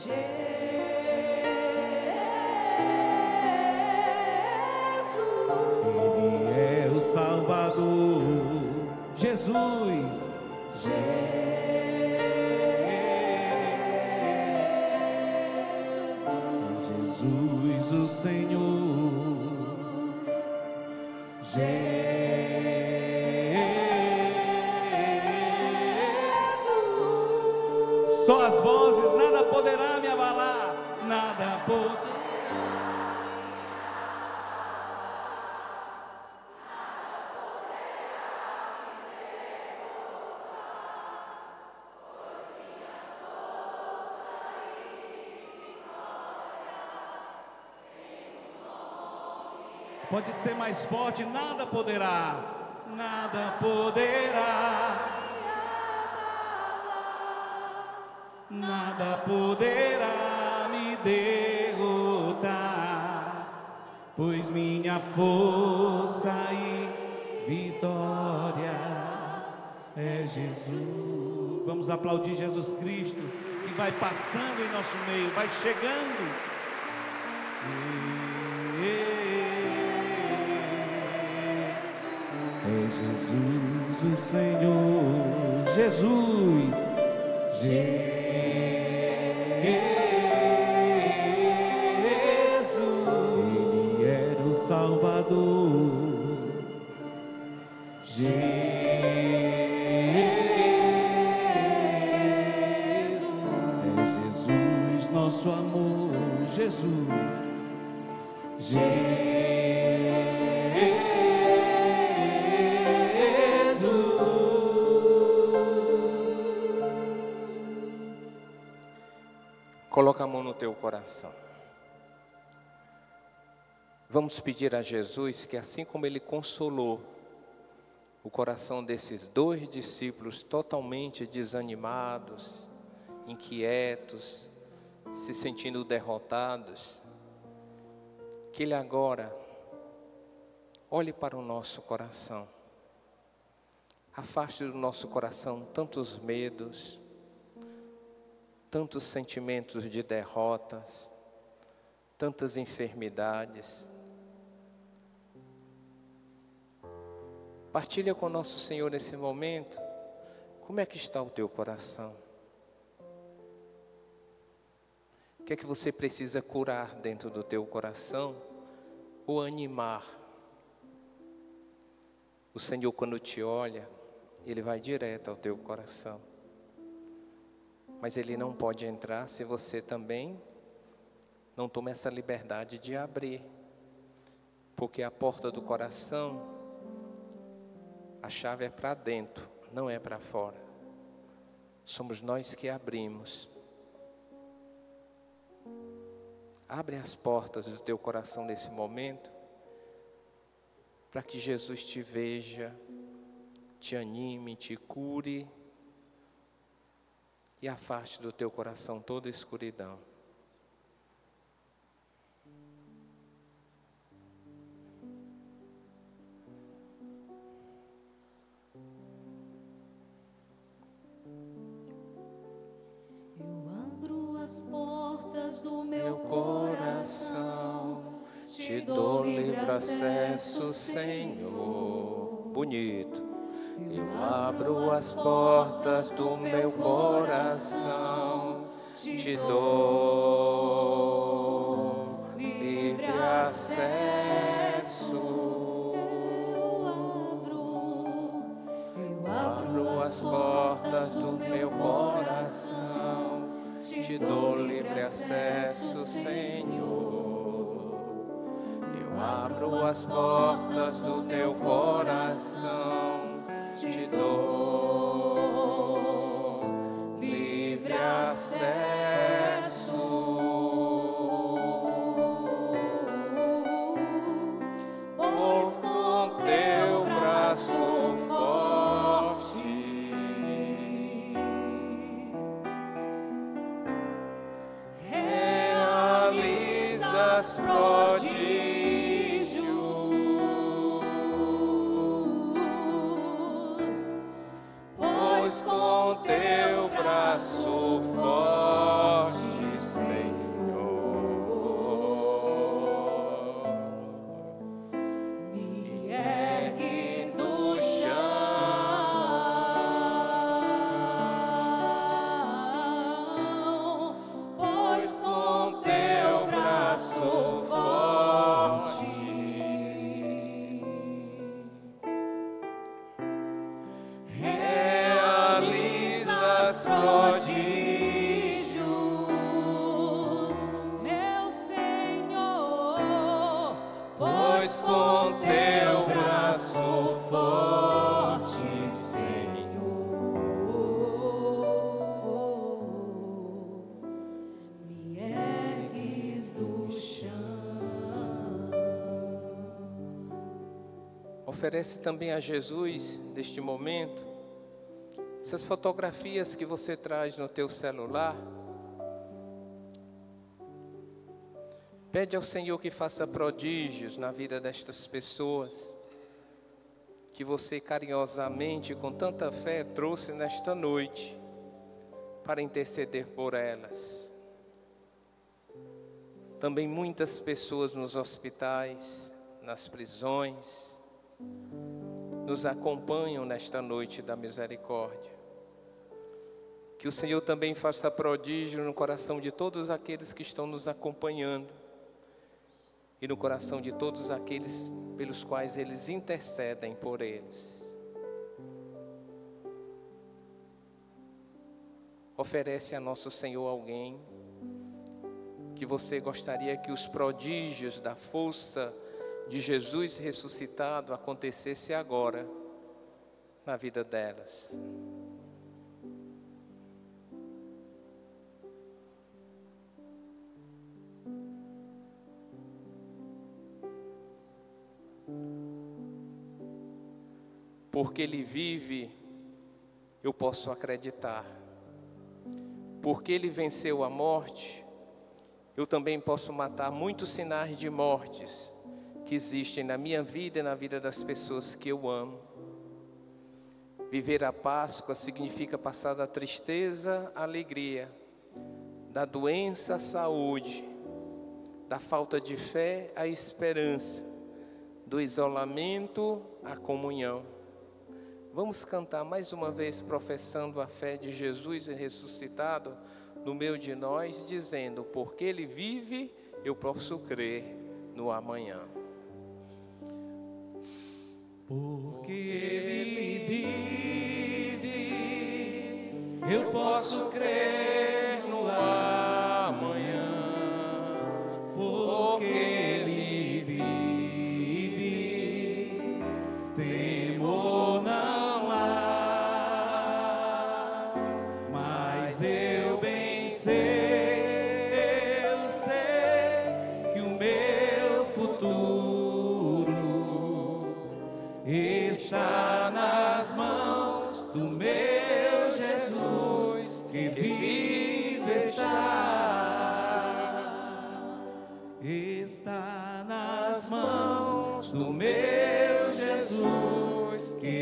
Ele é o Salvador, Jesus. Jesus o Senhor, Jesus. Só as vozes, nada poderá me abalar, nada poderá. Pode ser mais forte, nada poderá, nada poderá, nada poderá me derrotar, pois minha força e vitória é Jesus. Vamos aplaudir Jesus Cristo, que vai passando em nosso meio, vai chegando. É Jesus o Senhor, Jesus, Jesus, Ele era o Salvador, Jesus, é Jesus nosso amor, Jesus, Coloca a mão no teu coração. Vamos pedir a Jesus que, assim como Ele consolou o coração desses 2 discípulos totalmente desanimados, inquietos, se sentindo derrotados, que Ele agora olhe para o nosso coração, afaste do nosso coração tantos medos, tantos sentimentos de derrotas, tantas enfermidades. Partilha com nosso Senhor nesse momento, como é que está o teu coração? O que é que você precisa curar dentro do teu coração ou animar? O Senhor, quando te olha, Ele vai direto ao teu coração. Mas Ele não pode entrar se você também não toma essa liberdade de abrir. Porque a porta do coração, a chave é para dentro, não é para fora. Somos nós que abrimos. Abre as portas do teu coração nesse momento, para que Jesus te veja, te anime, te cure e afaste do teu coração toda a escuridão. Eu abro as portas do meu Coração, te dou livre acesso, Senhor. Bonito. Eu abro as portas do meu coração, te dou livre acesso. Eu abro as portas do meu coração, te dou livre acesso, Senhor. Eu abro as portas do teu coração, te dou livre acesso, pois com teu braço forte realizas prodígios. com teu braço forte, Senhor, Me ergues do chão, pois com teu braço forte realizas prodígios, meu Senhor, pois com teu braço forte, me ergues do chão. Oferece também a Jesus, neste momento, essas fotografias que você traz no teu celular. Pede ao Senhor que faça prodígios na vida destas pessoas, que você carinhosamente, com tanta fé, trouxe nesta noite, para interceder por elas. Também muitas pessoas nos hospitais, nas prisões, nos acompanham nesta noite da misericórdia. Que o Senhor também faça prodígio no coração de todos aqueles que estão nos acompanhando e no coração de todos aqueles pelos quais eles intercedem por eles. Oferece a nosso Senhor alguém que você gostaria que os prodígios da força de Jesus ressuscitado acontecesse agora na vida delas. Porque Ele vive, eu posso acreditar. Porque Ele venceu a morte, eu também posso matar muitos sinais de mortes que existem na minha vida e na vida das pessoas que eu amo. Viver a Páscoa significa passar da tristeza à alegria, da doença à saúde, da falta de fé à esperança, do isolamento à comunhão. Vamos cantar mais uma vez professando a fé de Jesus ressuscitado no meio de nós, dizendo: porque Ele vive, eu posso crer no amanhã. Porque Ele vive, eu posso crer no amanhã. Porque Ele vive, temor não há. Mas eu bem sei, eu sei que o meu futuro está nas mãos do meu Jesus, que vive está nas mãos do meu Jesus, que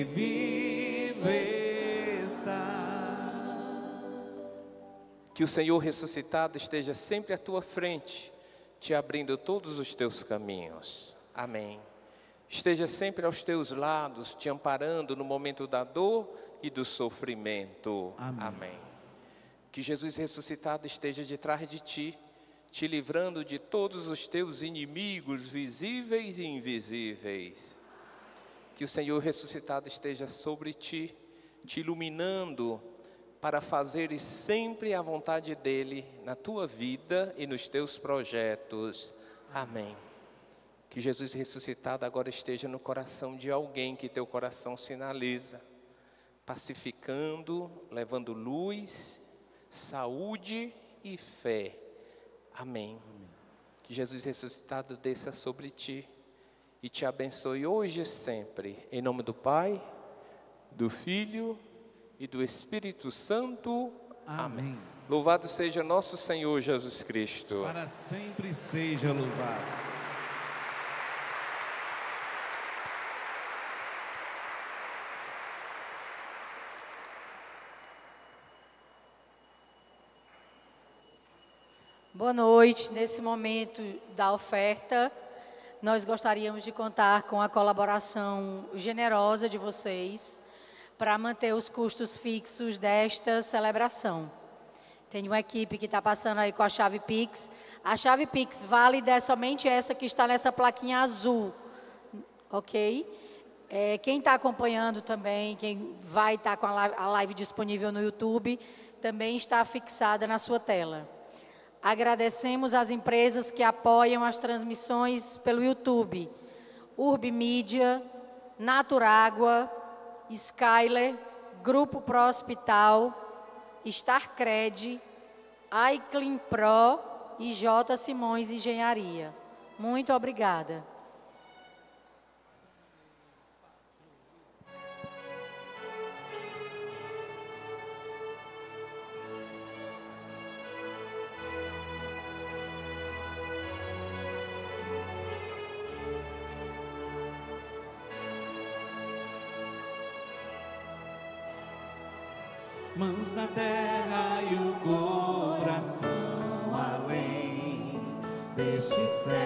vive está. Que o Senhor ressuscitado esteja sempre à tua frente, te abrindo todos os teus caminhos. Amém. Esteja sempre aos teus lados, te amparando no momento da dor e do sofrimento. Amém. Amém. Que Jesus ressuscitado esteja de trás de ti, te livrando de todos os teus inimigos visíveis e invisíveis. Que o Senhor ressuscitado esteja sobre ti, te iluminando para fazeres sempre a vontade dEle na tua vida e nos teus projetos. Amém. Que Jesus ressuscitado agora esteja no coração de alguém que teu coração sinaliza, pacificando, levando luz, saúde e fé. Amém. Que Jesus ressuscitado desça sobre ti e te abençoe hoje e sempre. Em nome do Pai, do Filho e do Espírito Santo. Amém. Louvado seja nosso Senhor Jesus Cristo. Para sempre seja louvado. Boa noite. Nesse momento da oferta, nós gostaríamos de contar com a colaboração generosa de vocês para manter os custos fixos desta celebração. Tem uma equipe que está passando aí com a chave Pix. A chave Pix válida é somente essa que está nessa plaquinha azul, ok? Quem está acompanhando também, quem vai estar com a live disponível no YouTube, também está fixada na sua tela. Agradecemos às empresas que apoiam as transmissões pelo YouTube. Urb Mídia, Naturágua, Skyler, Grupo Pro Hospital, Starcred, iClean Pro e J. Simões Engenharia. Muito obrigada. Mãos na terra e o coração além deste céu,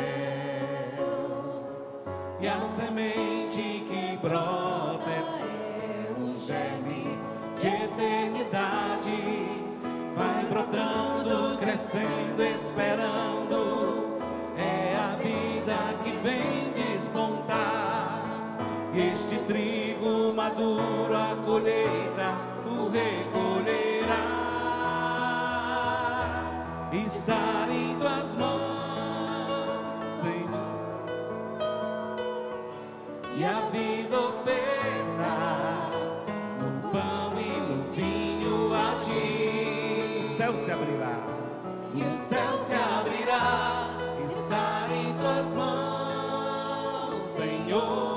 e a semente que brota é um germe de eternidade, vai brotando, crescendo, esperando, é a vida que vem despontar. Este trigo maduro, a colheita o recolherá. Estar em tuas mãos, Senhor, e a vida oferta no pão e no vinho a ti. O céu se abrirá, e o céu se abrirá. Estar em tuas mãos, Senhor,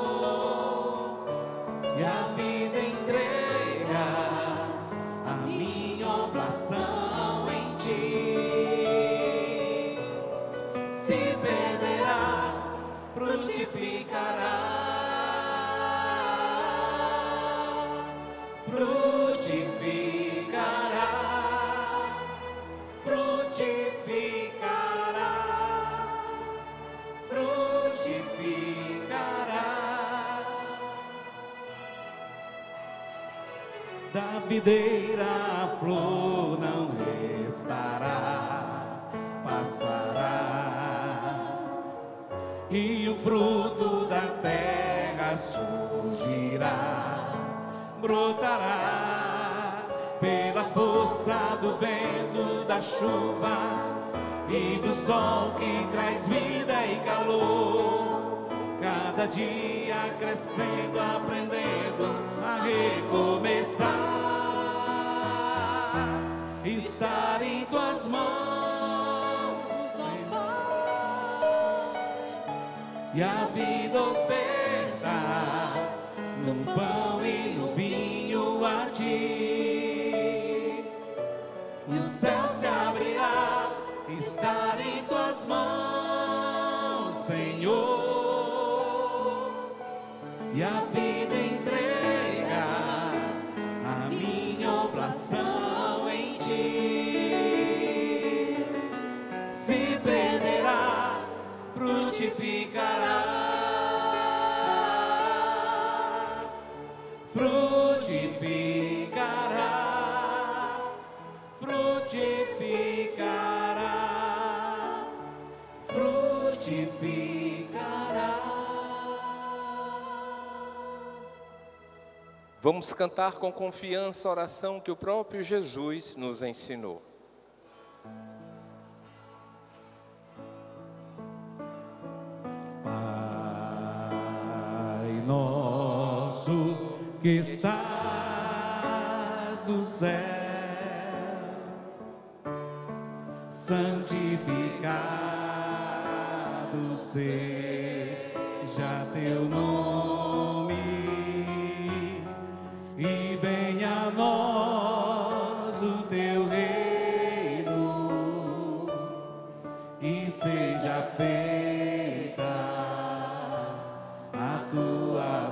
e a vida entrega a minha oblação em ti. Se perderá, frutificará, frutificará, frutificará, frutificará. Da videira a flor não restará, passará, e o fruto da terra surgirá, brotará, pela força do vento, da chuva e do sol que traz vida e calor. Cada dia crescendo, aprendendo a recomeçar. Estar em tuas mãos, Senhor, e a vida oferta no pão e no vinho a ti. O céu se abrirá. Estar em tuas mãos, Senhor, e a vida entrega a minha oblação em ti. Se perderá, frutificará, frutificará, frutificará, frutificará. Vamos cantar com confiança a oração que o próprio Jesus nos ensinou. Pai nosso que estás no céu, santificado seja teu nome, e venha a nós o teu reino, e seja feita a tua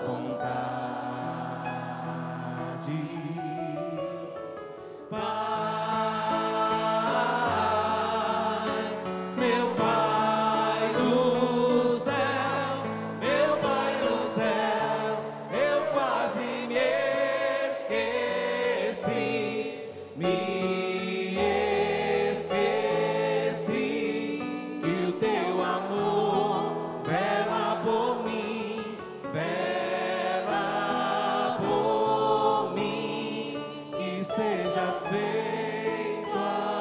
vontade. Pai me esqueci que o teu amor vela por mim, vela por mim, que seja feito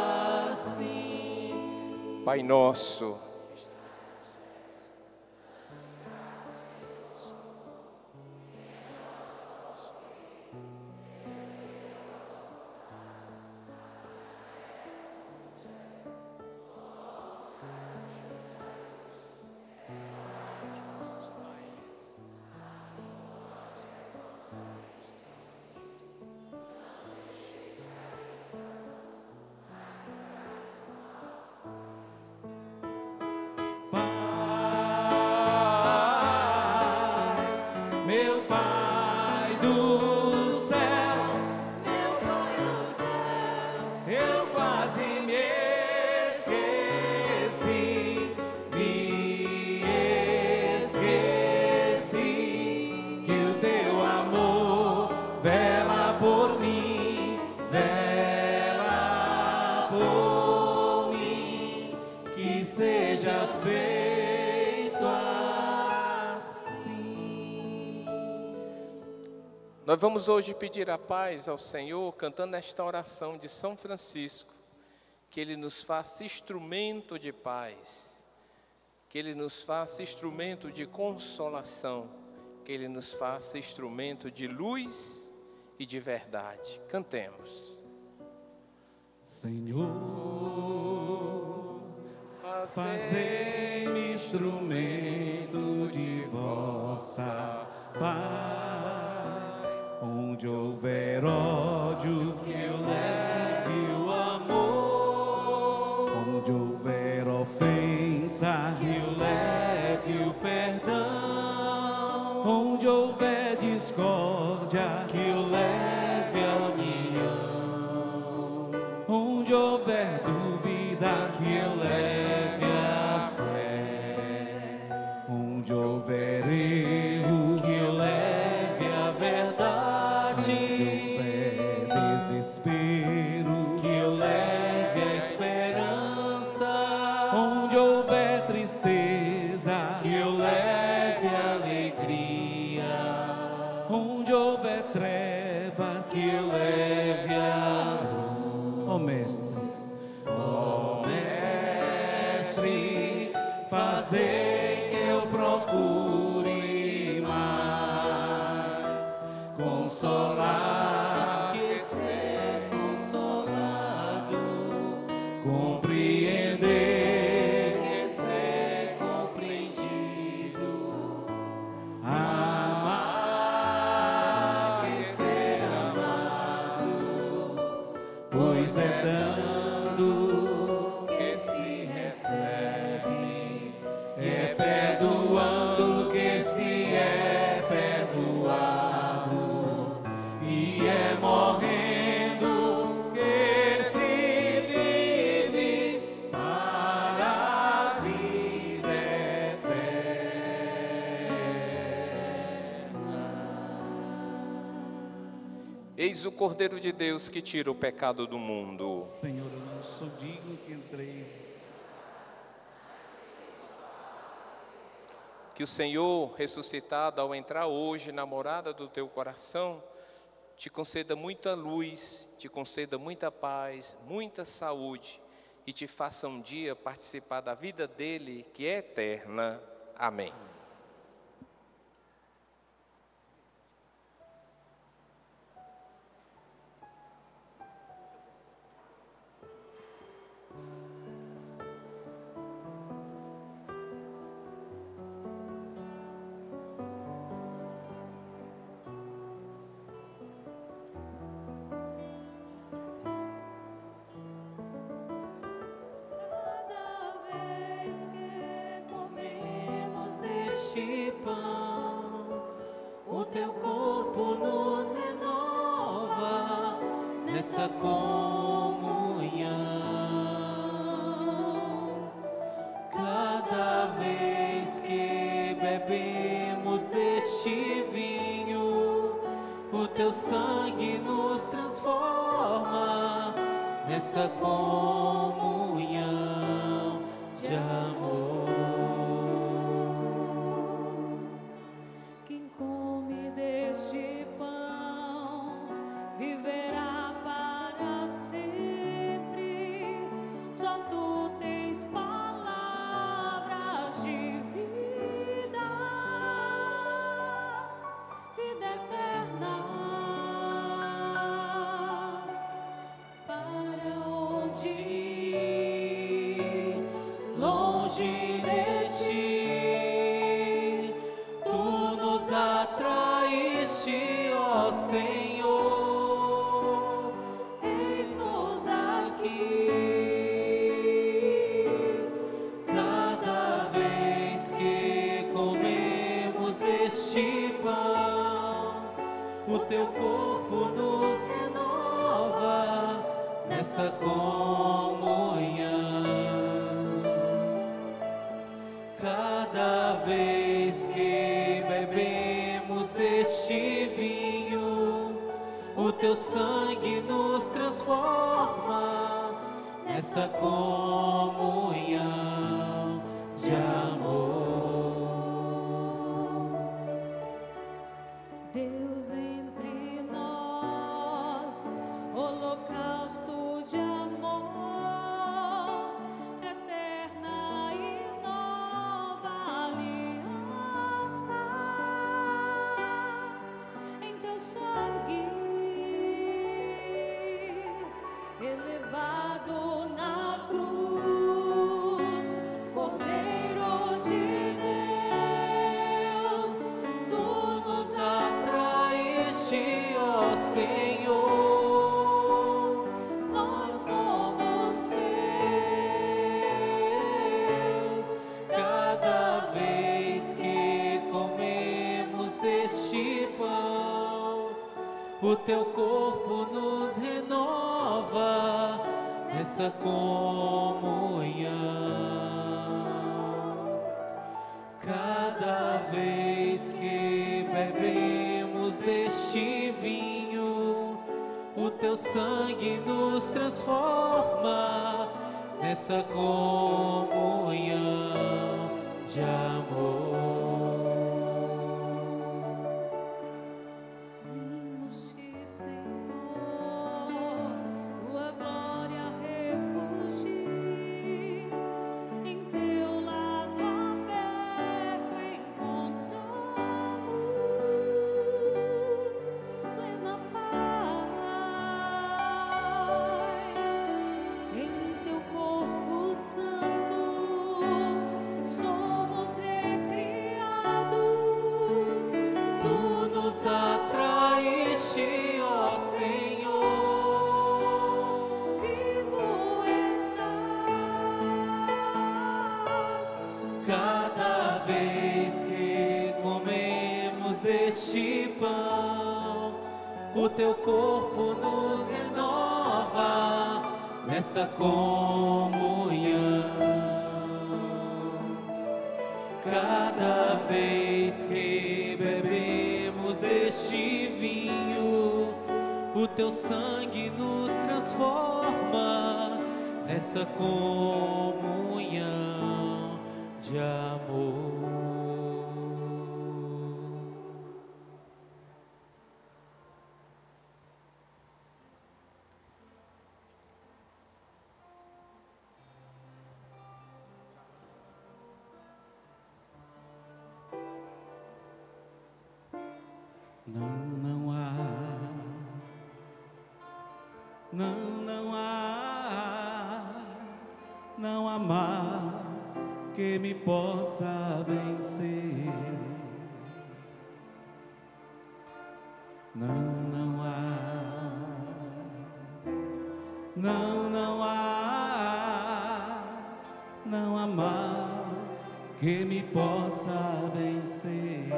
assim. Pai nosso, meu Pai do céu, eu quase me esqueci, que o teu amor vela por mim, vela por mim, que seja feito assim. nós vamos hoje pedir a paz ao Senhor, cantando esta oração de São Francisco, que Ele nos faça instrumento de paz, que Ele nos faça instrumento de consolação, que Ele nos faça instrumento de luz e de verdade. Cantemos. Senhor, fazei-me instrumento de vossa paz. Onde houver ódio, que eu leve o amor. Onde houver ofensa, que eu leve o perdão. Onde houver discórdia, que eu leve a união. Onde houver dúvidas, que eu leve a fé. Onde houver erro, que eu leve a verdade. Onde houver desespero, que eu leve a esperança. Onde houver tristeza, que eu leve a alegria. Onde houver trevas, que eu leve a luz. Ó Mestre, ó Mestre, fazei que eu procure mais consolar, que ser consolado, compreender, que ser compreendido, amar, que ser amado, pois é dando que se recebe, é perdoando que se é perdoado, e é morrendo que se vive para a vida eterna. Eis o Cordeiro de Deus que tira o pecado do mundo. Senhor, eu não sou digno que entreis. Que o Senhor, ressuscitado, ao entrar hoje na morada do teu coração, te conceda muita luz, te conceda muita paz, muita saúde e te faça um dia participar da vida dele, que é eterna. Amém. Cada vez que comemos deste pão, o teu corpo nos renova nessa comunhão. Cada vez que bebemos deste vinho, o teu sangue nos transforma nessa comunhão de amor. Quem come deste pão viverá para sempre. Só tu tens palavras de vida, vida eterna. Para onde ir? Longe de ti, tu nos atraíste, ó Senhor. Eis-nos aqui, cada vez que comemos deste pão, o teu corpo nos renova nessa comunhão. Cada vez que bebemos deste vinho, o teu sangue nos transforma nessa comunhão de amor. Deus entre nós, holocausto de amor, eterna e nova aliança, em teu sangue elevado na cruz, Cordeiro de Deus, tu nos atraíste, ó Senhor. Nós somos teus, cada vez que comemos deste pão, o teu corpo nos renova nessa comunhão. Cada vez que bebemos deste vinho, o teu sangue nos transforma nessa comunhão de amor. Vimos-te, Senhor, tua glória refugir, em teu lado aberto encontramos plena paz. Em teu corpo santo somos recriados, tu nos atraíste, ó Senhor. Vivo estás, cada vez que comemos deste pão, o teu corpo nos renova nessa comunhão. Cada vez que bebemos deste vinho, o teu sangue nos transforma nessa comunhão de amor. Não há, não há mal que me possa vencer. Não há, não há mal que me possa vencer.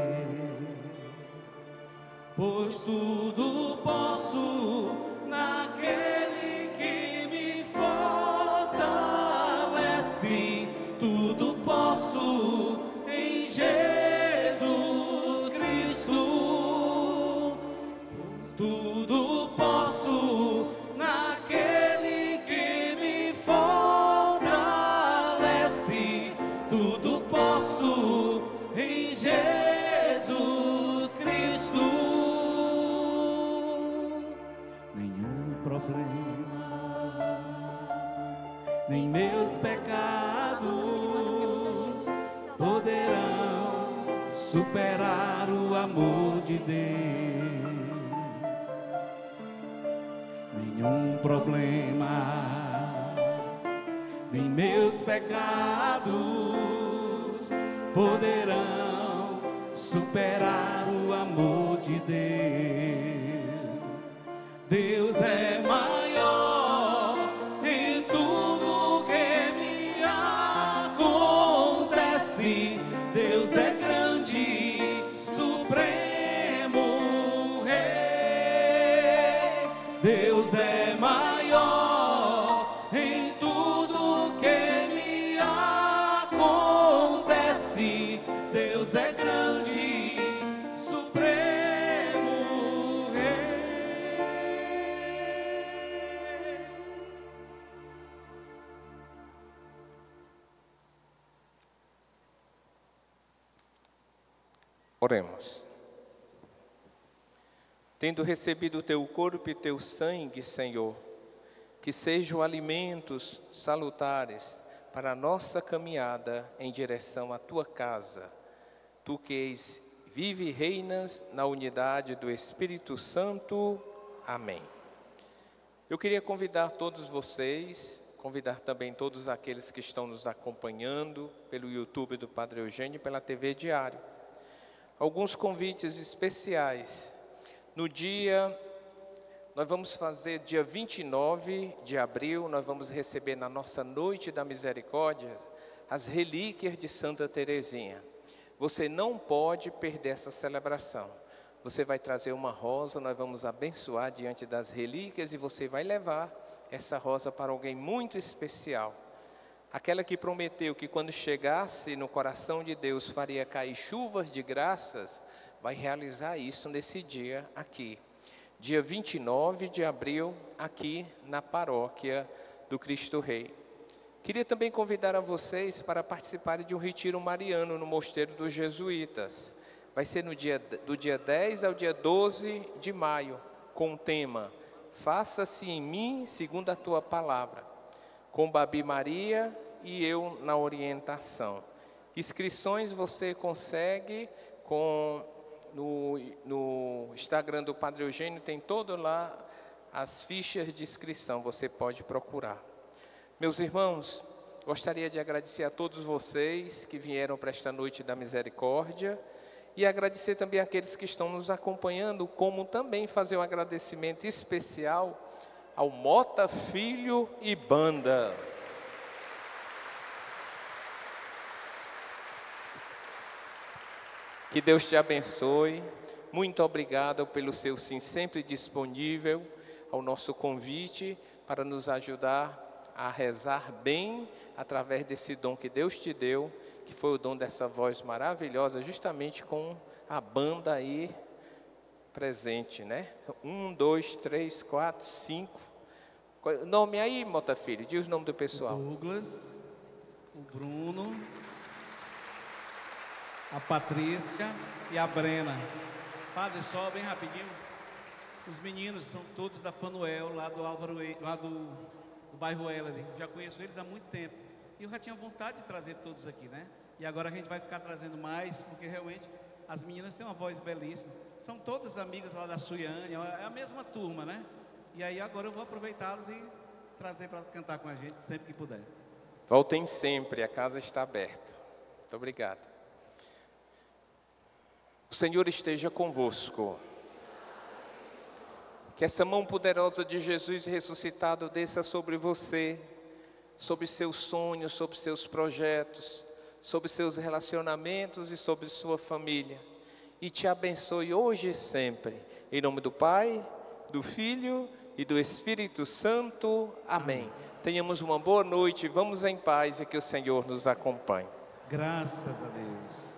Pois tudo posso naquele que me fortalece, tudo posso em Jesus Cristo. Pois tudo posso naquele que problema, nem meus pecados poderão superar o amor de Deus. Nenhum problema, nem meus pecados poderão superar o amor de Deus. Deus é maior em tudo que me acontece. Deus é grande, supremo Rei. Deus é maior em tudo que me acontece. Deus é grande, supremo Rei. Oremos. Tendo recebido o teu corpo e teu sangue, Senhor, que sejam alimentos salutares para a nossa caminhada em direção à tua casa, tu que és, vive e reinas na unidade do Espírito Santo. Amém. Eu queria convidar todos vocês, convidar também todos aqueles que estão nos acompanhando pelo YouTube do Padre Eugênio e pela TV Diário. Alguns convites especiais. No dia, nós vamos fazer dia 29 de abril, nós vamos receber na nossa Noite da Misericórdia as relíquias de Santa Teresinha. Você não pode perder essa celebração. Você vai trazer uma rosa, nós vamos abençoar diante das relíquias e você vai levar essa rosa para alguém muito especial. Aquela que prometeu que quando chegasse no coração de Deus faria cair chuvas de graças, vai realizar isso nesse dia aqui. Dia 29 de abril, aqui na paróquia do Cristo Rei. Queria também convidar a vocês para participarem de um retiro mariano no Mosteiro dos Jesuítas. Vai ser do dia 10 ao dia 12 de maio, com o tema Faça-se em mim segundo a tua palavra, com Babi Maria e eu na orientação. Inscrições você consegue no Instagram do Padre Eugênio, tem todo lá as fichas de inscrição, você pode procurar. Meus irmãos, gostaria de agradecer a todos vocês que vieram para esta Noite da Misericórdia e agradecer também àqueles que estão nos acompanhando, como também fazer um agradecimento especial ao Mota Filho e Banda. Que Deus te abençoe. Muito obrigado pelo seu sim sempre disponível ao nosso convite para nos ajudar a rezar bem através desse dom que Deus te deu, que foi o dom dessa voz maravilhosa, justamente com a banda aí presente, né? 1, 2, 3, 4, 5. Nome aí, Mota Filho, diz o nome do pessoal. O Douglas, o Bruno, a Patrícia e a Brena. Padre, só bem rapidinho. Os meninos são todos da Fanuel, lá do Álvaro, lá do bairro Ellery. Já conheço eles há muito tempo. E eu já tinha vontade de trazer todos aqui, né? E agora a gente vai ficar trazendo mais, porque realmente as meninas têm uma voz belíssima. São todas amigas lá da Suiane, é a mesma turma, né? E aí agora eu vou aproveitá-los e trazer para cantar com a gente sempre que puder. Voltem sempre, a casa está aberta. Muito obrigado. O Senhor esteja convosco. Que essa mão poderosa de Jesus ressuscitado desça sobre você, sobre seus sonhos, sobre seus projetos, sobre seus relacionamentos e sobre sua família. E te abençoe hoje e sempre. Em nome do Pai, do Filho e do Espírito Santo. Amém. Tenhamos uma boa noite, vamos em paz e que o Senhor nos acompanhe. Graças a Deus.